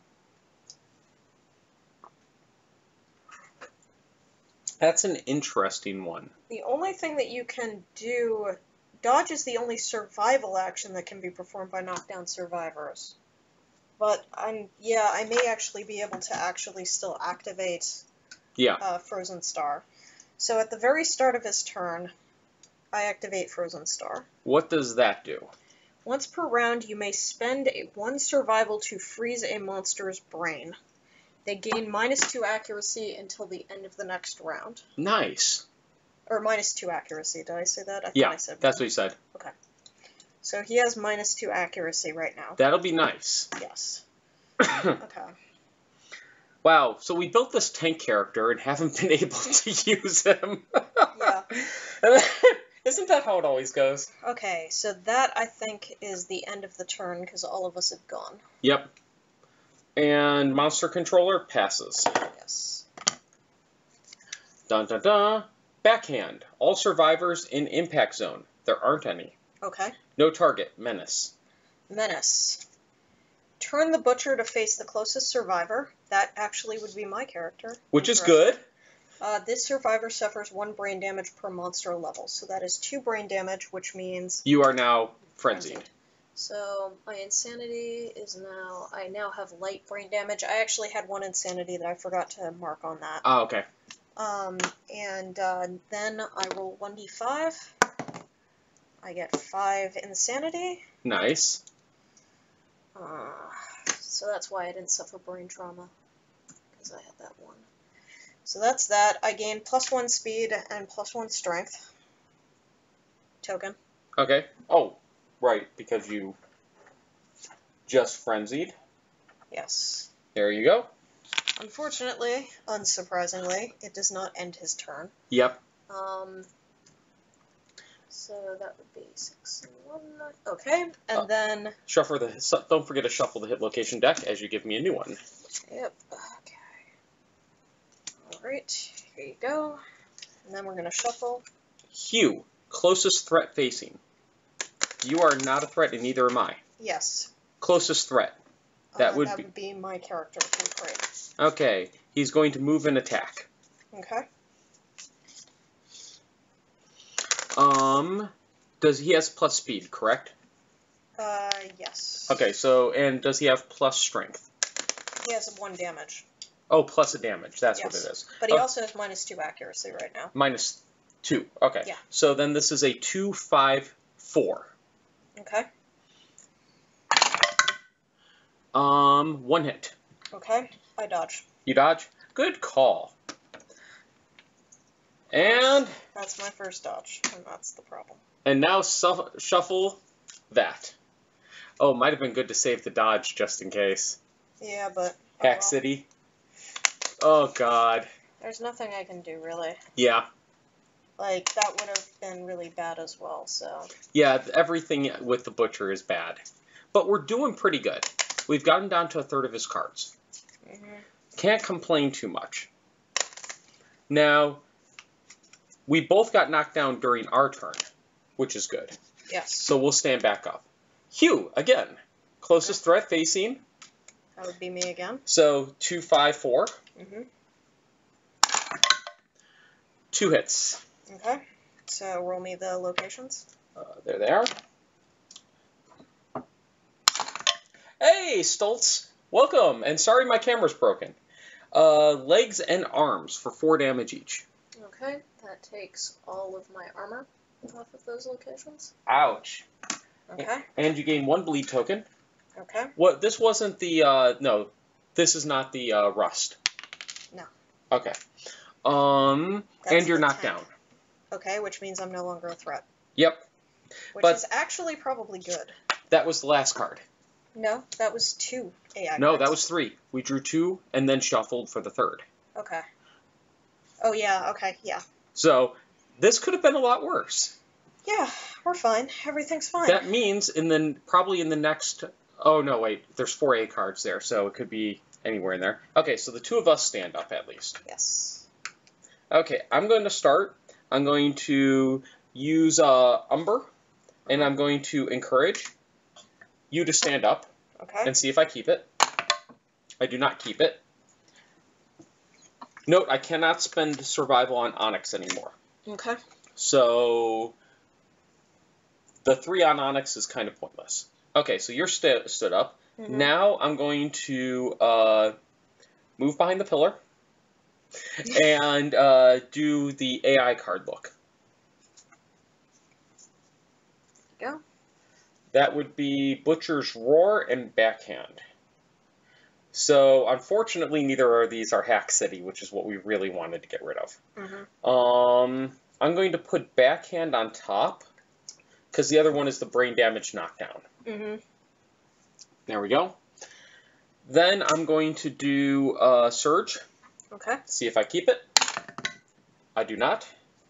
That's an interesting one. The only thing that you can do... Dodge is the only survival action that can be performed by knockdown survivors. But, I'm yeah, I may actually be able to actually still activate Yeah. uh, Frozen Star. So at the very start of his turn, I activate Frozen Star. What does that do? Once per round, you may spend a one survival to freeze a monster's brain. They gain minus two accuracy until the end of the next round. Nice. Or minus two accuracy, did I say that? I thought Yeah, I said that's one. what you said. Okay. So he has minus two accuracy right now. That'll be nice. Yes. Okay. Wow, so we built this tank character and haven't been able to use him. Yeah. Isn't that how it always goes? Okay, so that, I think, is the end of the turn, because all of us have gone. Yep. And monster controller passes. Yes. Dun dun dun. Backhand. All survivors in impact zone. There aren't any. Okay. No target. Menace. Menace. Turn the Butcher to face the closest survivor. That actually would be my character. Which is Interesting. good. Uh, this survivor suffers one brain damage per monster level, so that is two brain damage, which means... You are now frenzied. So my insanity is now... I now have light brain damage. I actually had one insanity that I forgot to mark on that. Ah, okay. Um, and uh, then I roll one d five. I get five insanity. Nice. Uh, so that's why I didn't suffer brain trauma, because I had that one. So that's that. I gain plus one speed and plus one strength. Token. Okay. Oh, right, because you Just frenzied. Yes. There you go. Unfortunately, unsurprisingly, it does not end his turn. Yep. Um, so that would be six and one. Okay, and Uh, then... Shuffle the. Don't forget to shuffle the hit location deck as you give me a new one. Yep. Okay. Alright, here you go. And then we're going to shuffle. Hugh, closest threat facing. You are not a threat, and neither am I. Yes. Closest threat. That uh, would that be. would be my character, Blue. Okay, he's going to move and attack. Okay. Um, does he has plus speed, correct? Uh, yes. Okay, so, and does he have plus strength? He has one damage. Oh, plus a damage, that's yes. what it is. But he oh. also has minus two accuracy right now. Minus two, okay. Yeah. So then this is a two, five, four. Okay. Um, one hit. Okay, I dodge. You dodge? Good call. And... That's my first dodge, and that's the problem. And now shuffle that. Oh, might have been good to save the dodge just in case. Yeah, but... Hack oh well. City. Oh, God. There's nothing I can do, really. Yeah. Like, that would have been really bad as well, so... Yeah, everything with the Butcher is bad. But we're doing pretty good. We've gotten down to a third of his cards. Mm-hmm. Can't complain too much. Now, we both got knocked down during our turn, which is good. Yes. So we'll stand back up. Hugh, again. Closest threat facing. That would be me again. So, two, five, four. Mm-hmm. Two hits. Okay. So, roll me the locations. Uh, there they are. Hey, Stoltz. Welcome. And sorry my camera's broken. Uh, legs and arms for four damage each. Okay. That takes all of my armor off of those locations. Ouch. Okay. And you gain one bleed token. Okay. What? This wasn't the, uh, no. This is not the, uh, rust. No. Okay. Um, That's and you're the knocked tank. down. Okay, which means I'm no longer a threat. Yep. Which But- is actually probably good. That was the last card. No, that was two A I No, cards. that was three. We drew two and then shuffled for the third. Okay. Oh, yeah, okay, yeah. So, this could have been a lot worse. Yeah, we're fine. Everything's fine. That means in the probably in the next... Oh, no, wait. There's four A cards there, so it could be anywhere in there. Okay, so the two of us stand up at least. Yes. Okay, I'm going to start. I'm going to use uh, Umber, and I'm going to encourage you to stand up Okay. and see if I keep it. I do not keep it. Note, I cannot spend survival on Onyx anymore. Okay. So the three on Onyx is kind of pointless. Okay, so you're st stood up. Mhm. Now I'm going to uh, move behind the pillar and uh, do the A I card look. Go. That would be Butcher's Roar and Backhand. So, unfortunately, neither of these are Hack City, which is what we really wanted to get rid of. Mm-hmm. Um, I'm going to put Backhand on top, because the other one is the Brain Damage Knockdown. Mm-hmm. There we go. Then I'm going to do uh, Surge, Okay. see if I keep it. I do not.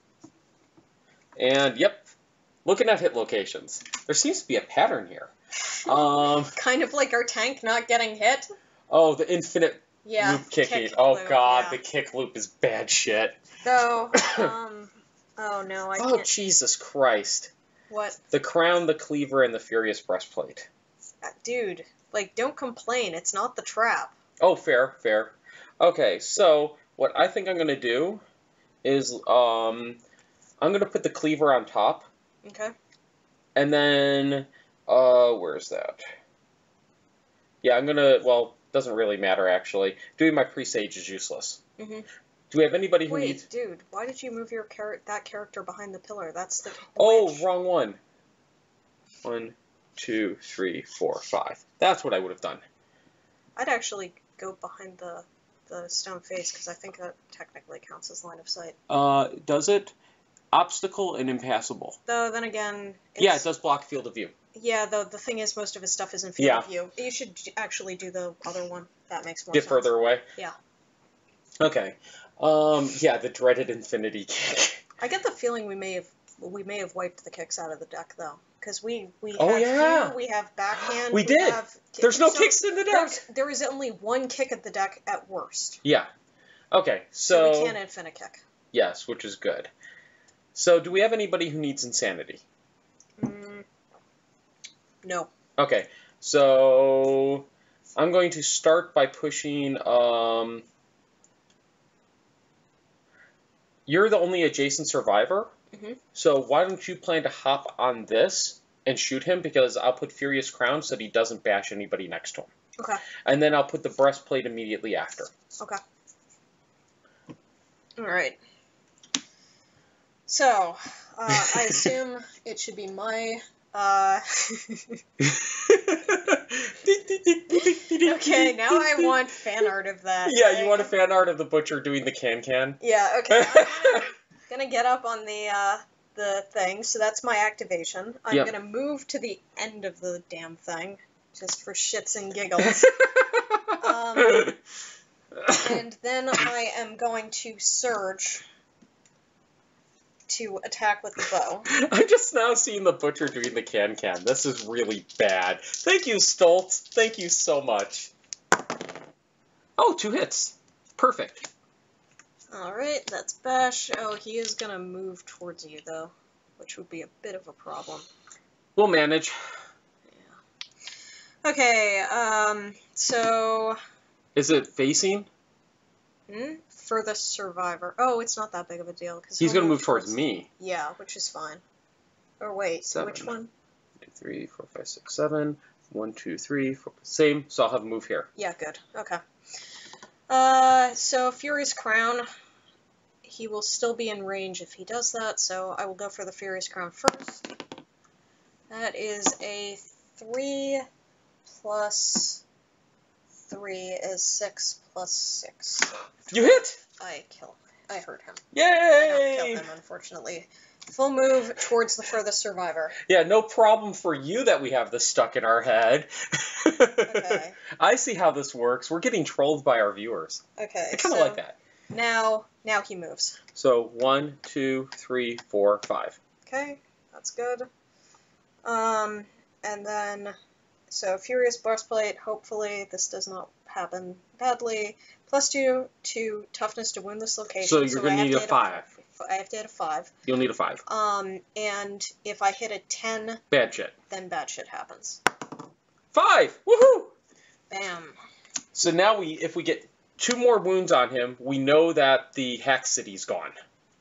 And, yep, looking at hit locations. There seems to be a pattern here. Um, Kind of like our tank not getting hit. oh, the infinite Yeah. loop kicking. kick oh, loop, God, yeah. the kick loop is bad shit. So, um, oh no, I Oh, can't. Jesus Christ. What? The Crown, the Cleaver, and the Furious Breastplate. Uh, Dude, like, don't complain. It's not the trap. Oh, fair, fair. Okay, so what I think I'm going to do is um, I'm going to put the Cleaver on top, Okay. and then, uh, where's that? Yeah, I'm going to, well, doesn't really matter, actually. Doing my Presage is useless. Mm-hmm. Do we have anybody who Wait, needs... dude, why did you move your char- that character behind the pillar? That's the. the Oh, witch. wrong one. One, two, three, four, five. That's what I would have done. I'd actually go behind the the stone face because I think that technically counts as line of sight. Uh, does it? Obstacle and impassable. Though, then again... It's, yeah, it does block field of view. Yeah, though the thing is, most of his stuff is in field yeah. of view. You should actually do the other one. That makes more Get sense. Get further away? Yeah. Okay. Um, yeah, the dreaded infinity kick. I get the feeling we may have we may have wiped the kicks out of the deck, though. Because we, we oh, have yeah. few, we have backhand. We, we did. Have, There's no so kicks in the deck. There is only one kick at the deck at worst. Yeah. Okay, so... so we can't infinite kick. Yes, which is good. So, do we have anybody who needs insanity? Mm, no. Okay, so I'm going to start by pushing... Um, you're the only adjacent survivor, mm-hmm. so why don't you plan to hop on this and shoot him, because I'll put Furious Crown so that he doesn't bash anybody next to him. Okay. And then I'll put the breastplate immediately after. Okay. Alright. So, uh, I assume it should be my, uh... okay, now I want fan art of that. Yeah, like, you want a fan art of the butcher doing the can-can? Yeah, okay. I'm gonna, gonna get up on the, uh, the thing, so that's my activation. I'm yep. gonna move to the end of the damn thing, just for shits and giggles. um... And then I am going to surge to attack with the bow. I'm just now seeing the butcher doing the can-can. This is really bad. Thank you, Stoltz. Thank you so much. Oh, two hits. Perfect. Alright, that's bash. Oh, he is going to move towards you, though, which would be a bit of a problem. We'll manage. Yeah. Okay, um, so... Is it facing? Hmm? Furthest survivor. Oh, it's not that big of a deal. Cause he's going to move towards, towards me. Yeah, which is fine. Or wait, seven. Which one? Two, three, four, five, six, seven. One, two, three, four. Same, so I'll have a move here. Yeah, good. Okay. Uh, so Furious Crown. He will still be in range if he does that, so I will go for the Furious Crown first. That is a three plus... Three is six plus six. You hit! I kill. I hurt him. Yay! I don't kill him, unfortunately. Full move towards the furthest survivor. Yeah, no problem for you that we have this stuck in our head. Okay. I see how this works. We're getting trolled by our viewers. Okay. I kind of so like that. Now, now he moves. So one, two, three, four, five. Okay, that's good. Um, and then. So, Furious Breastplate, hopefully this does not happen badly. Plus two to toughness to wound this location. So, you're so going to need a five. A, I have to hit a five. You'll need a five. Um, and if I hit a ten... Bad shit. Then bad shit happens. Five! Woohoo! Bam. So now we, if we get two more wounds on him, we know that the Hack City's gone.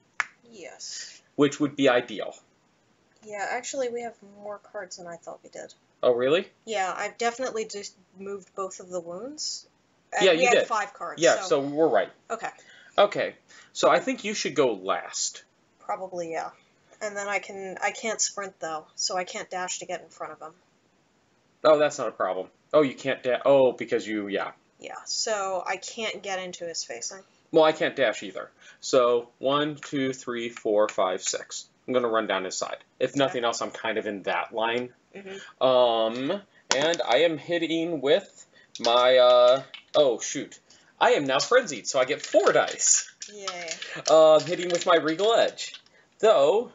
Yes. Which would be ideal. Yeah, actually we have more cards than I thought we did. Oh, really? Yeah, I've definitely just moved both of the wounds. Yeah, we you had did. five cards. Yeah, so... so we're right. Okay. Okay, so I think you should go last. Probably, yeah. And then I can, I can't sprint though, so I can't dash to get in front of him. Oh, that's not a problem. Oh, you can't dash. Oh, because you, yeah. Yeah, so I can't get into his facing. Well, I can't dash either. So, one, two, three, four, five, six. I'm going to run down his side. If Okay. nothing else, I'm kind of in that line. Mm-hmm. Um, and I am hitting with my, uh, oh, shoot. I am now frenzied, so I get four dice. Yay. Um, hitting with my Regal Edge. Though,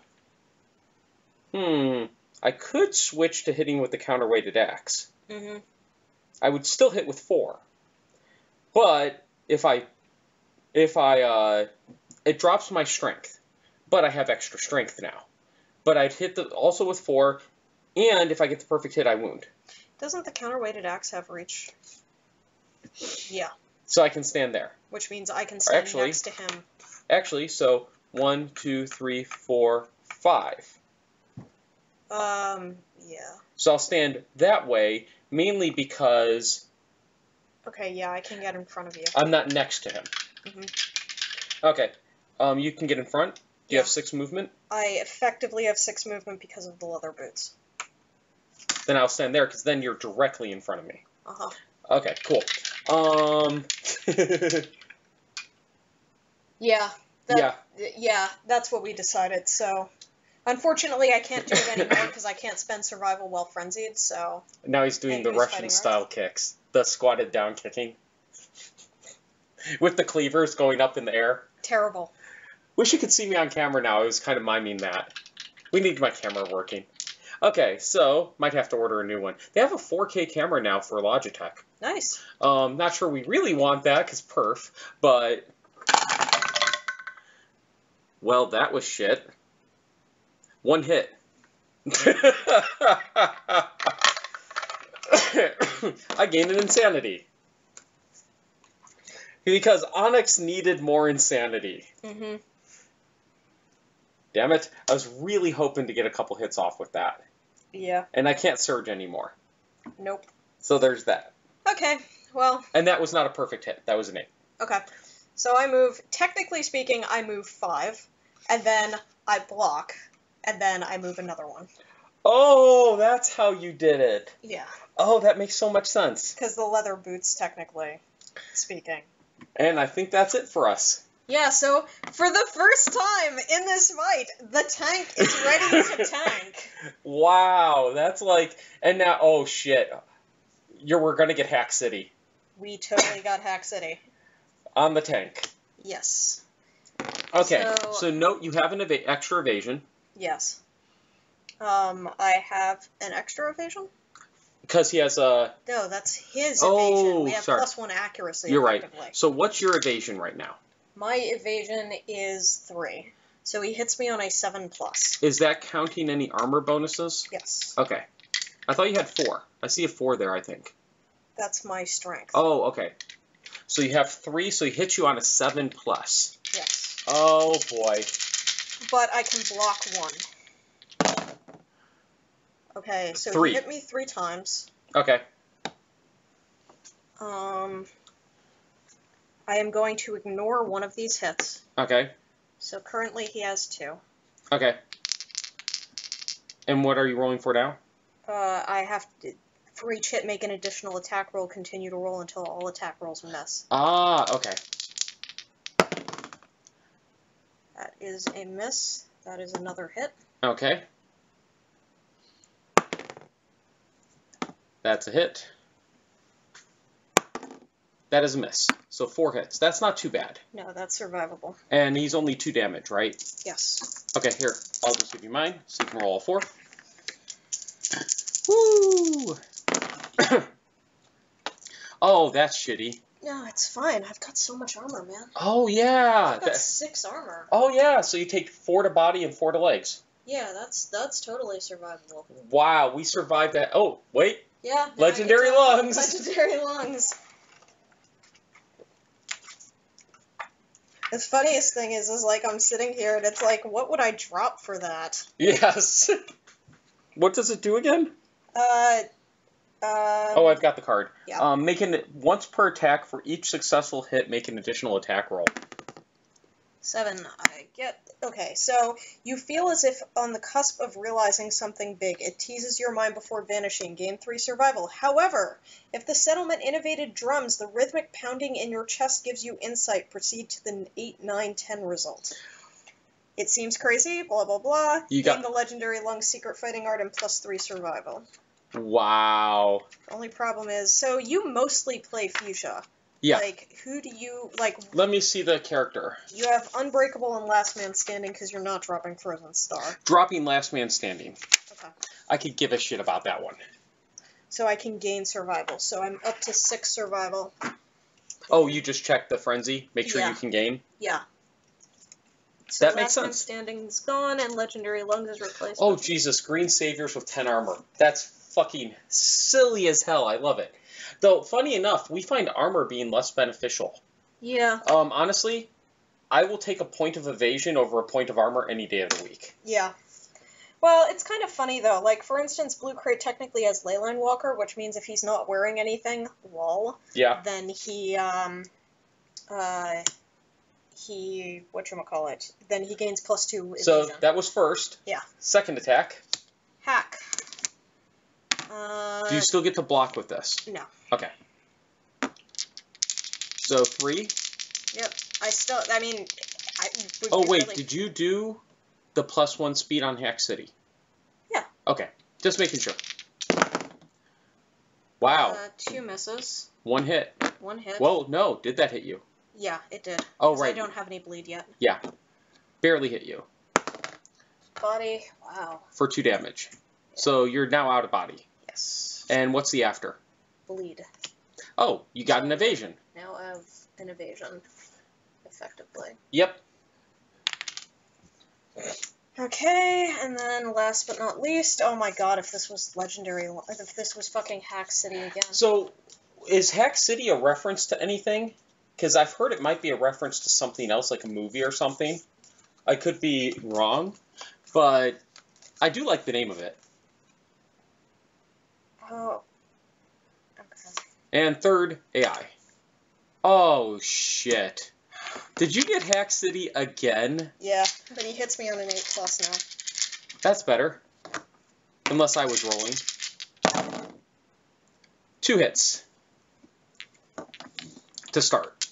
hmm, I could switch to hitting with the counterweighted axe. Mm-hmm. I would still hit with four. But, if I, if I, uh, it drops my strength. But I have extra strength now. But I'd hit the, also with four, and if I get the perfect hit, I wound. Doesn't the counterweighted axe have reach? Yeah. So I can stand there. Which means I can stand actually, next to him. Actually, so one, two, three, four, five. Um, yeah. So I'll stand that way, mainly because... Okay, yeah, I can get in front of you. I'm not next to him. Mm-hmm. Okay. Um, you can get in front. Do you Yeah. have six movement? I effectively have six movement because of the leather boots. Then I'll stand there, because then you're directly in front of me. Uh-huh. Okay, cool. Um... Yeah, That, yeah. Yeah, that's what we decided, so... Unfortunately, I can't do it anymore because I can't spend survival while frenzied, so... Now he's doing the Russian-style kicks. The squatted down kicking. With the cleavers going up in the air. Terrible. Wish you could see me on camera now. I was kind of miming that. We need my camera working. Okay, so, might have to order a new one. They have a four K camera now for Logitech. Nice. Um, not sure we really want that, because perf, but... Well, that was shit. One hit. I gained an insanity. Because Onyx needed more insanity. Mm-hmm. Damn it. I was really hoping to get a couple hits off with that. Yeah. And I can't surge anymore. Nope. So there's that. Okay, well... And that was not a perfect hit. That was an eight. Okay. So I move, technically speaking, I move five, and then I block, and then I move another one. Oh, that's how you did it. Yeah. Oh, that makes so much sense. Because the leather boots, technically speaking. And I think that's it for us. Yeah, so for the first time in this fight, the tank is ready to tank. Wow, that's like... And now, oh shit. You're, we're gonna get Hack City. We totally got Hack City. On the tank. Yes. Okay, so, so note you have an eva extra evasion. Yes. Um, I have an extra evasion? Because he has a... No, that's his Oh, evasion. We have sorry. plus one accuracy. You're right. So what's your evasion right now? My evasion is three. So he hits me on a seven plus. Is that counting any armor bonuses? Yes. Okay. I thought you had four. I see a four there, I think. That's my strength. Oh, okay. So you have three, so he hits you on a seven plus. Yes. Oh, boy. But I can block one. Okay, so Three. he hit me three times. Okay. Um, I am going to ignore one of these hits. Okay. So currently he has two. Okay. And what are you rolling for now? Uh, I have to, for each hit, make an additional attack roll, continue to roll until all attack rolls miss. Ah, okay. That is a miss. That is another hit. Okay. That's a hit. That is a miss. So four hits. That's not too bad. No, that's survivable. And he's only two damage, right? Yes. Okay, here. I'll just give you mine, so you can roll all four. Woo! Oh, that's shitty. No, it's fine. I've got so much armor, man. Oh, yeah. I've got That... six armor. Oh, yeah. So you take four to body and four to legs. Yeah, that's that's totally survivable. Wow, we survived that. Oh, wait. Yeah. Legendary lungs. Legendary lungs. The funniest thing is, is like I'm sitting here and it's like, what would I drop for that? Yes. What does it do again? Uh. Um, oh, I've got the card. Yeah. Um, making it once per attack for each successful hit, make an additional attack roll. Seven. I get. Okay, so you feel as if on the cusp of realizing something big. It teases your mind before vanishing. Gain three survival. However, if the settlement innovated drums, the rhythmic pounding in your chest gives you insight. Proceed to the eight, nine, ten result. It seems crazy. Blah blah blah. You Gain got the legendary lung secret fighting art and plus three survival. Wow. The only problem is, so you mostly play fuchsia. Yeah. Like, who do you, like... Let me see the character. You have Unbreakable and Last Man Standing because you're not dropping Frozen Star. Dropping Last Man Standing. Okay. I could give a shit about that one. So I can gain survival. So I'm up to six survival. Oh, you just checked the frenzy? Make sure Yeah. you can gain? Yeah. So That makes Last Man sense. Standing's gone and Legendary Lungs is replaced. Oh, with... Jesus. Green Saviors with ten armor. That's fucking silly as hell. I love it. Though, funny enough, we find armor being less beneficial. Yeah. Um, honestly, I will take a point of evasion over a point of armor any day of the week. Yeah. Well, it's kind of funny, though. Like, for instance, Blue Crate technically has Leyline Walker, which means if he's not wearing anything, lol, Yeah. then he, um, uh, he, whatchamacallit, then he gains plus two So, evasion. that was first. Yeah. Second attack. Hack. Uh, Do you still get to block with this? No. Okay. So, three. Yep. I still, I mean, I would Oh, be wait, really... did you do the plus one speed on Hack City? Yeah. Okay, just making sure. Wow. Uh, two misses. One hit. One hit. Whoa, no, did that hit you? Yeah, it did. Oh, right. I don't have any bleed yet. Yeah, barely hit you. Body, wow. For two damage. Yeah. So you're now out of body. Yes. And what's the after? Bleed. Oh, you got So an evasion. Now I have an evasion, effectively. Yep. Okay, and then last but not least, oh my god, if this was legendary, if this was fucking Hack City again. So, is Hack City a reference to anything? Because I've heard it might be a reference to something else, like a movie or something. I could be wrong, but I do like the name of it. Oh. Okay. And third, A I. Oh, shit. Did you get Hack City again? Yeah, but he hits me on an eight plus now. That's better. Unless I was rolling. Two hits. To start.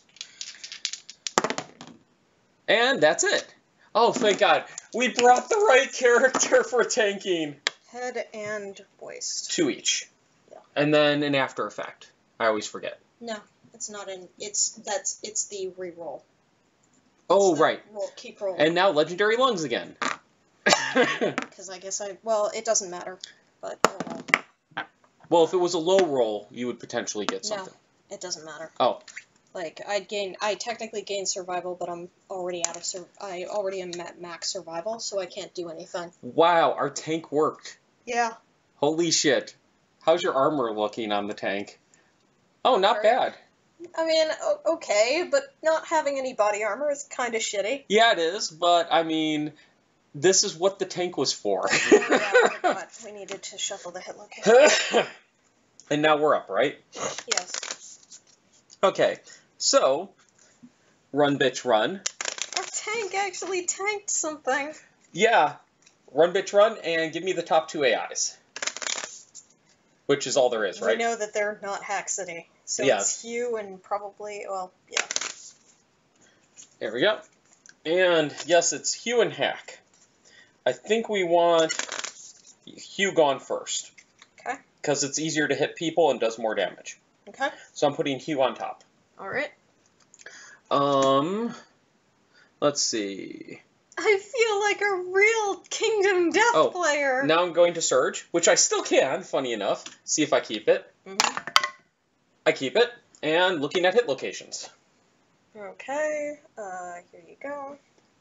And that's it. Oh, thank God. We brought the right character for tanking. Head and voiced. Two each. Yeah. And then an after effect. I always forget. No, it's not in. It's that's it's the re-roll. Oh, the right. Roll, keep rolling. And now legendary lungs again. Because I guess I well, it doesn't matter. But uh, well, if it was a low roll, you would potentially get something. No, it doesn't matter. Oh. Like I gain, I technically gain survival, but I'm already out of sur. I already am at max survival, so I can't do anything. Wow, our tank worked. Yeah. Holy shit. How's your armor looking on the tank? Oh, not Right. bad. I mean, o- okay, but not having any body armor is kind of shitty. Yeah, it is, but I mean, this is what the tank was for. Oh, yeah, I forgot. We needed to shuffle the hit location. And now we're up, right? Yes. Okay, so, run, bitch, run. Our tank actually tanked something. Yeah, run, bitch, run, and give me the top two A Is. Which is all there is, right? We know that they're not Hack City. So Yeah. it's Hugh and probably, well, yeah. There we go. And yes, it's Hugh and Hack. I think we want Hugh gone first. Okay. Because it's easier to hit people and does more damage. Okay. So I'm putting Hugh on top. Alright. Um, let's see. I feel like a real Kingdom Death Oh, player. Now I'm going to Surge, which I still can, funny enough. See if I keep it. Mm-hmm. I keep it. And looking at hit locations. Okay, uh, here you go.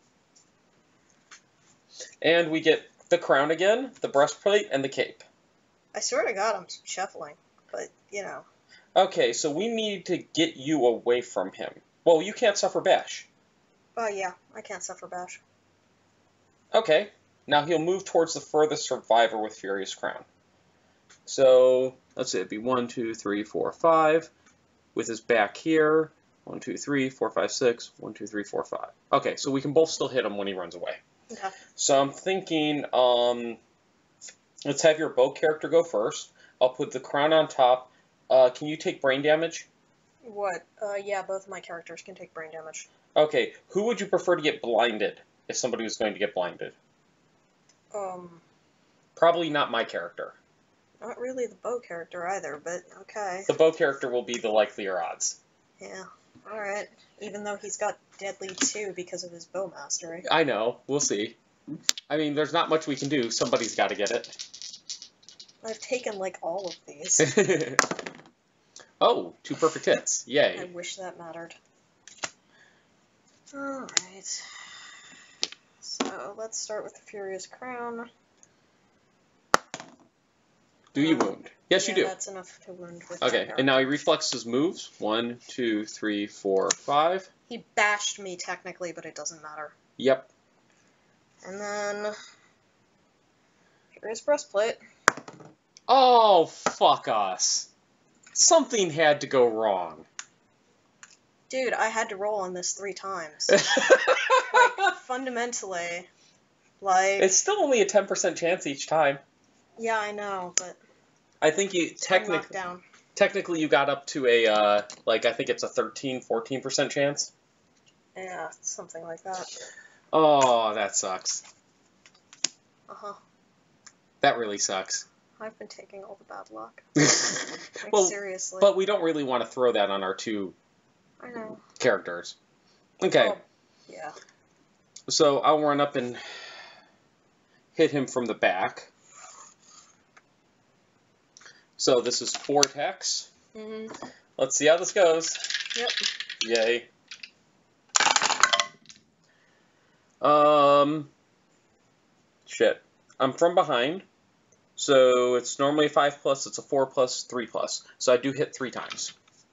And we get the crown again, the breastplate, and the cape. I swear to God I'm shuffling, but, you know. Okay, so we need to get you away from him. Well, you can't suffer bash. Oh, yeah, I can't suffer bash. Okay, now he'll move towards the furthest survivor with Furious Crown. So, let's see, it'd be one, two, three, four, five. With his back here, one, two, three, four, five, six, one, two, three, four, five. Okay, so we can both still hit him when he runs away. Okay. So I'm thinking, um, let's have your bow character go first. I'll put the crown on top. Uh, can you take brain damage? What? Uh, yeah, both of my characters can take brain damage. Okay, who would you prefer to get blinded if somebody was going to get blinded? Um, Probably not my character. not really the bow character either, but okay. The bow character will be the likelier odds. Yeah, alright. Even though he's got Deadly too because of his bow mastery. I know, we'll see. I mean, there's not much we can do. Somebody's got to get it. I've taken, like, all of these. Oh, two perfect hits. I Yay. wish that mattered. Alright. So, let's start with the Furious Crown. Do you wound? Yes, yeah, you do. that's enough to wound with Okay, my and now he reflexes his moves. One, two, three, four, five. He bashed me, technically, but it doesn't matter. Yep. And then... Furious Breastplate. Oh, fuck us. Something had to go wrong. Dude, I had to roll on this three times. Like, fundamentally, like... It's still only a ten percent chance each time. Yeah, I know, but... I think you technically down. technically you got up to a uh, like I think it's a thirteen, fourteen percent chance. Yeah, something like that. Oh, that sucks. Uh-huh. That really sucks. I've been taking all the bad luck. Like, Well, seriously. but we don't really want to throw that on our two I know. characters. Okay. Oh, yeah. So I'll run up and hit him from the back. So this is four attacks. Mm-hmm. Let's see how this goes. Yep. Yay. Um, shit. I'm from behind, so it's normally a five plus, it's a four plus, three plus. So I do hit three times.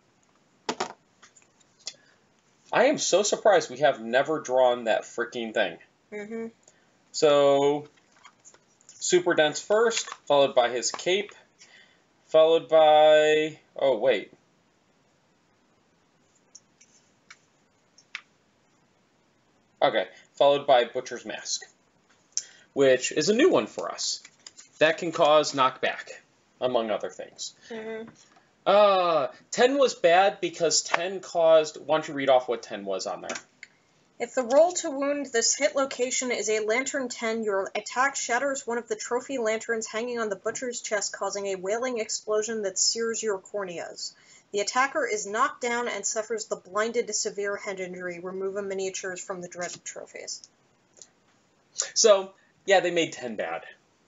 I am so surprised we have never drawn that freaking thing. Mm-hmm. So, super dense first, followed by his cape, followed by, oh wait. Okay, followed by Butcher's Mask, which is a new one for us. That can cause knockback, among other things. Mm-hmm. Uh, ten was bad because ten caused... Why don't you read off what ten was on there? If the roll to wound this hit location is a Lantern ten, your attack shatters one of the trophy lanterns hanging on the Butcher's chest, causing a wailing explosion that sears your corneas. The attacker is knocked down and suffers the blinded severe head injury. Remove a miniatures from the dreaded trophies. So, yeah, they made ten bad.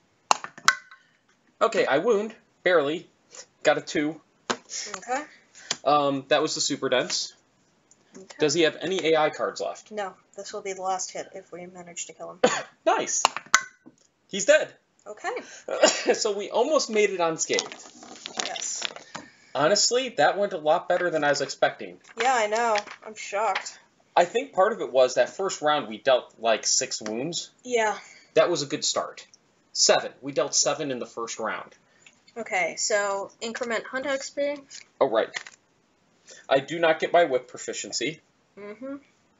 Okay, I wound. Barely. Got a two. Okay. Um, that was the super dense. Okay. Does he have any A I cards left? No, this will be the last hit if we manage to kill him. Nice. He's dead. Okay. So we almost made it unscathed. Yes. Honestly, that went a lot better than I was expecting. Yeah, I know. I'm shocked. I think part of it was that first round we dealt like six wounds. Yeah. That was a good start. Seven. We dealt seven in the first round. Okay, so increment hunt X P. Oh, right. I do not get my whip proficiency. Mm-hmm.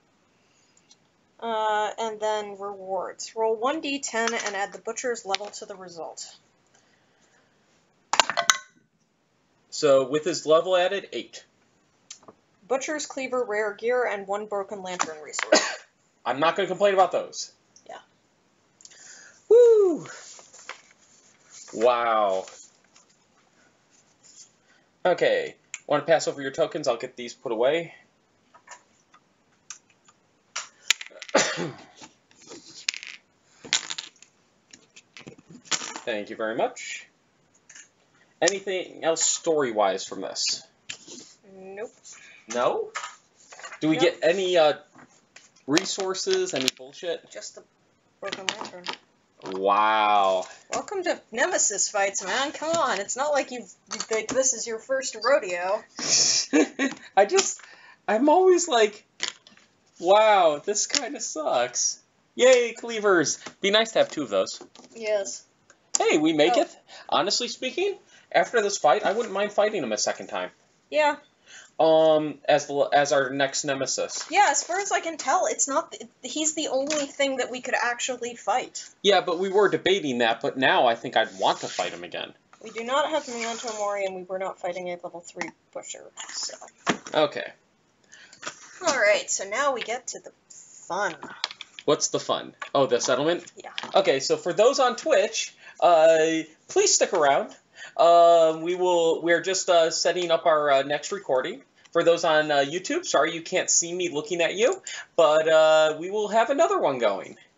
Uh, and then rewards. Roll one d ten and add the Butcher's level to the result. So with his level added, eight. Butcher's Cleaver rare gear and one Broken Lantern resource. I'm not going to complain about those. Yeah. Woo! Wow. Okay. Want to pass over your tokens? I'll get these put away. Thank you very much. Anything else story-wise from this? Nope. No? Do we Nope. get any uh, resources, any bullshit? Just the Broken Lantern. Wow. Welcome to Nemesis fights, man. Come on. It's not like you've, you think this is your first rodeo. I just, I'm always like, wow, this kind of sucks. Yay, cleavers. Be nice to have two of those. Yes. Hey, we make Oh. it. Honestly speaking, after this fight, I wouldn't mind fighting him a second time. Yeah. Um, as the as our next nemesis. Yeah, as far as I can tell, it's not. The, he's the only thing that we could actually fight. Yeah, but we were debating that, but now I think I'd want to fight him again. We do not have Memento Mori, and we were not fighting a level three pusher. So. Okay. All right. So now we get to the fun. What's the fun? Oh, the settlement? Yeah. Okay, so for those on Twitch, uh, please stick around. Uh, we will. We're just uh, setting up our uh, next recording. For those on uh, YouTube, sorry you can't see me looking at you, but uh, we will have another one going.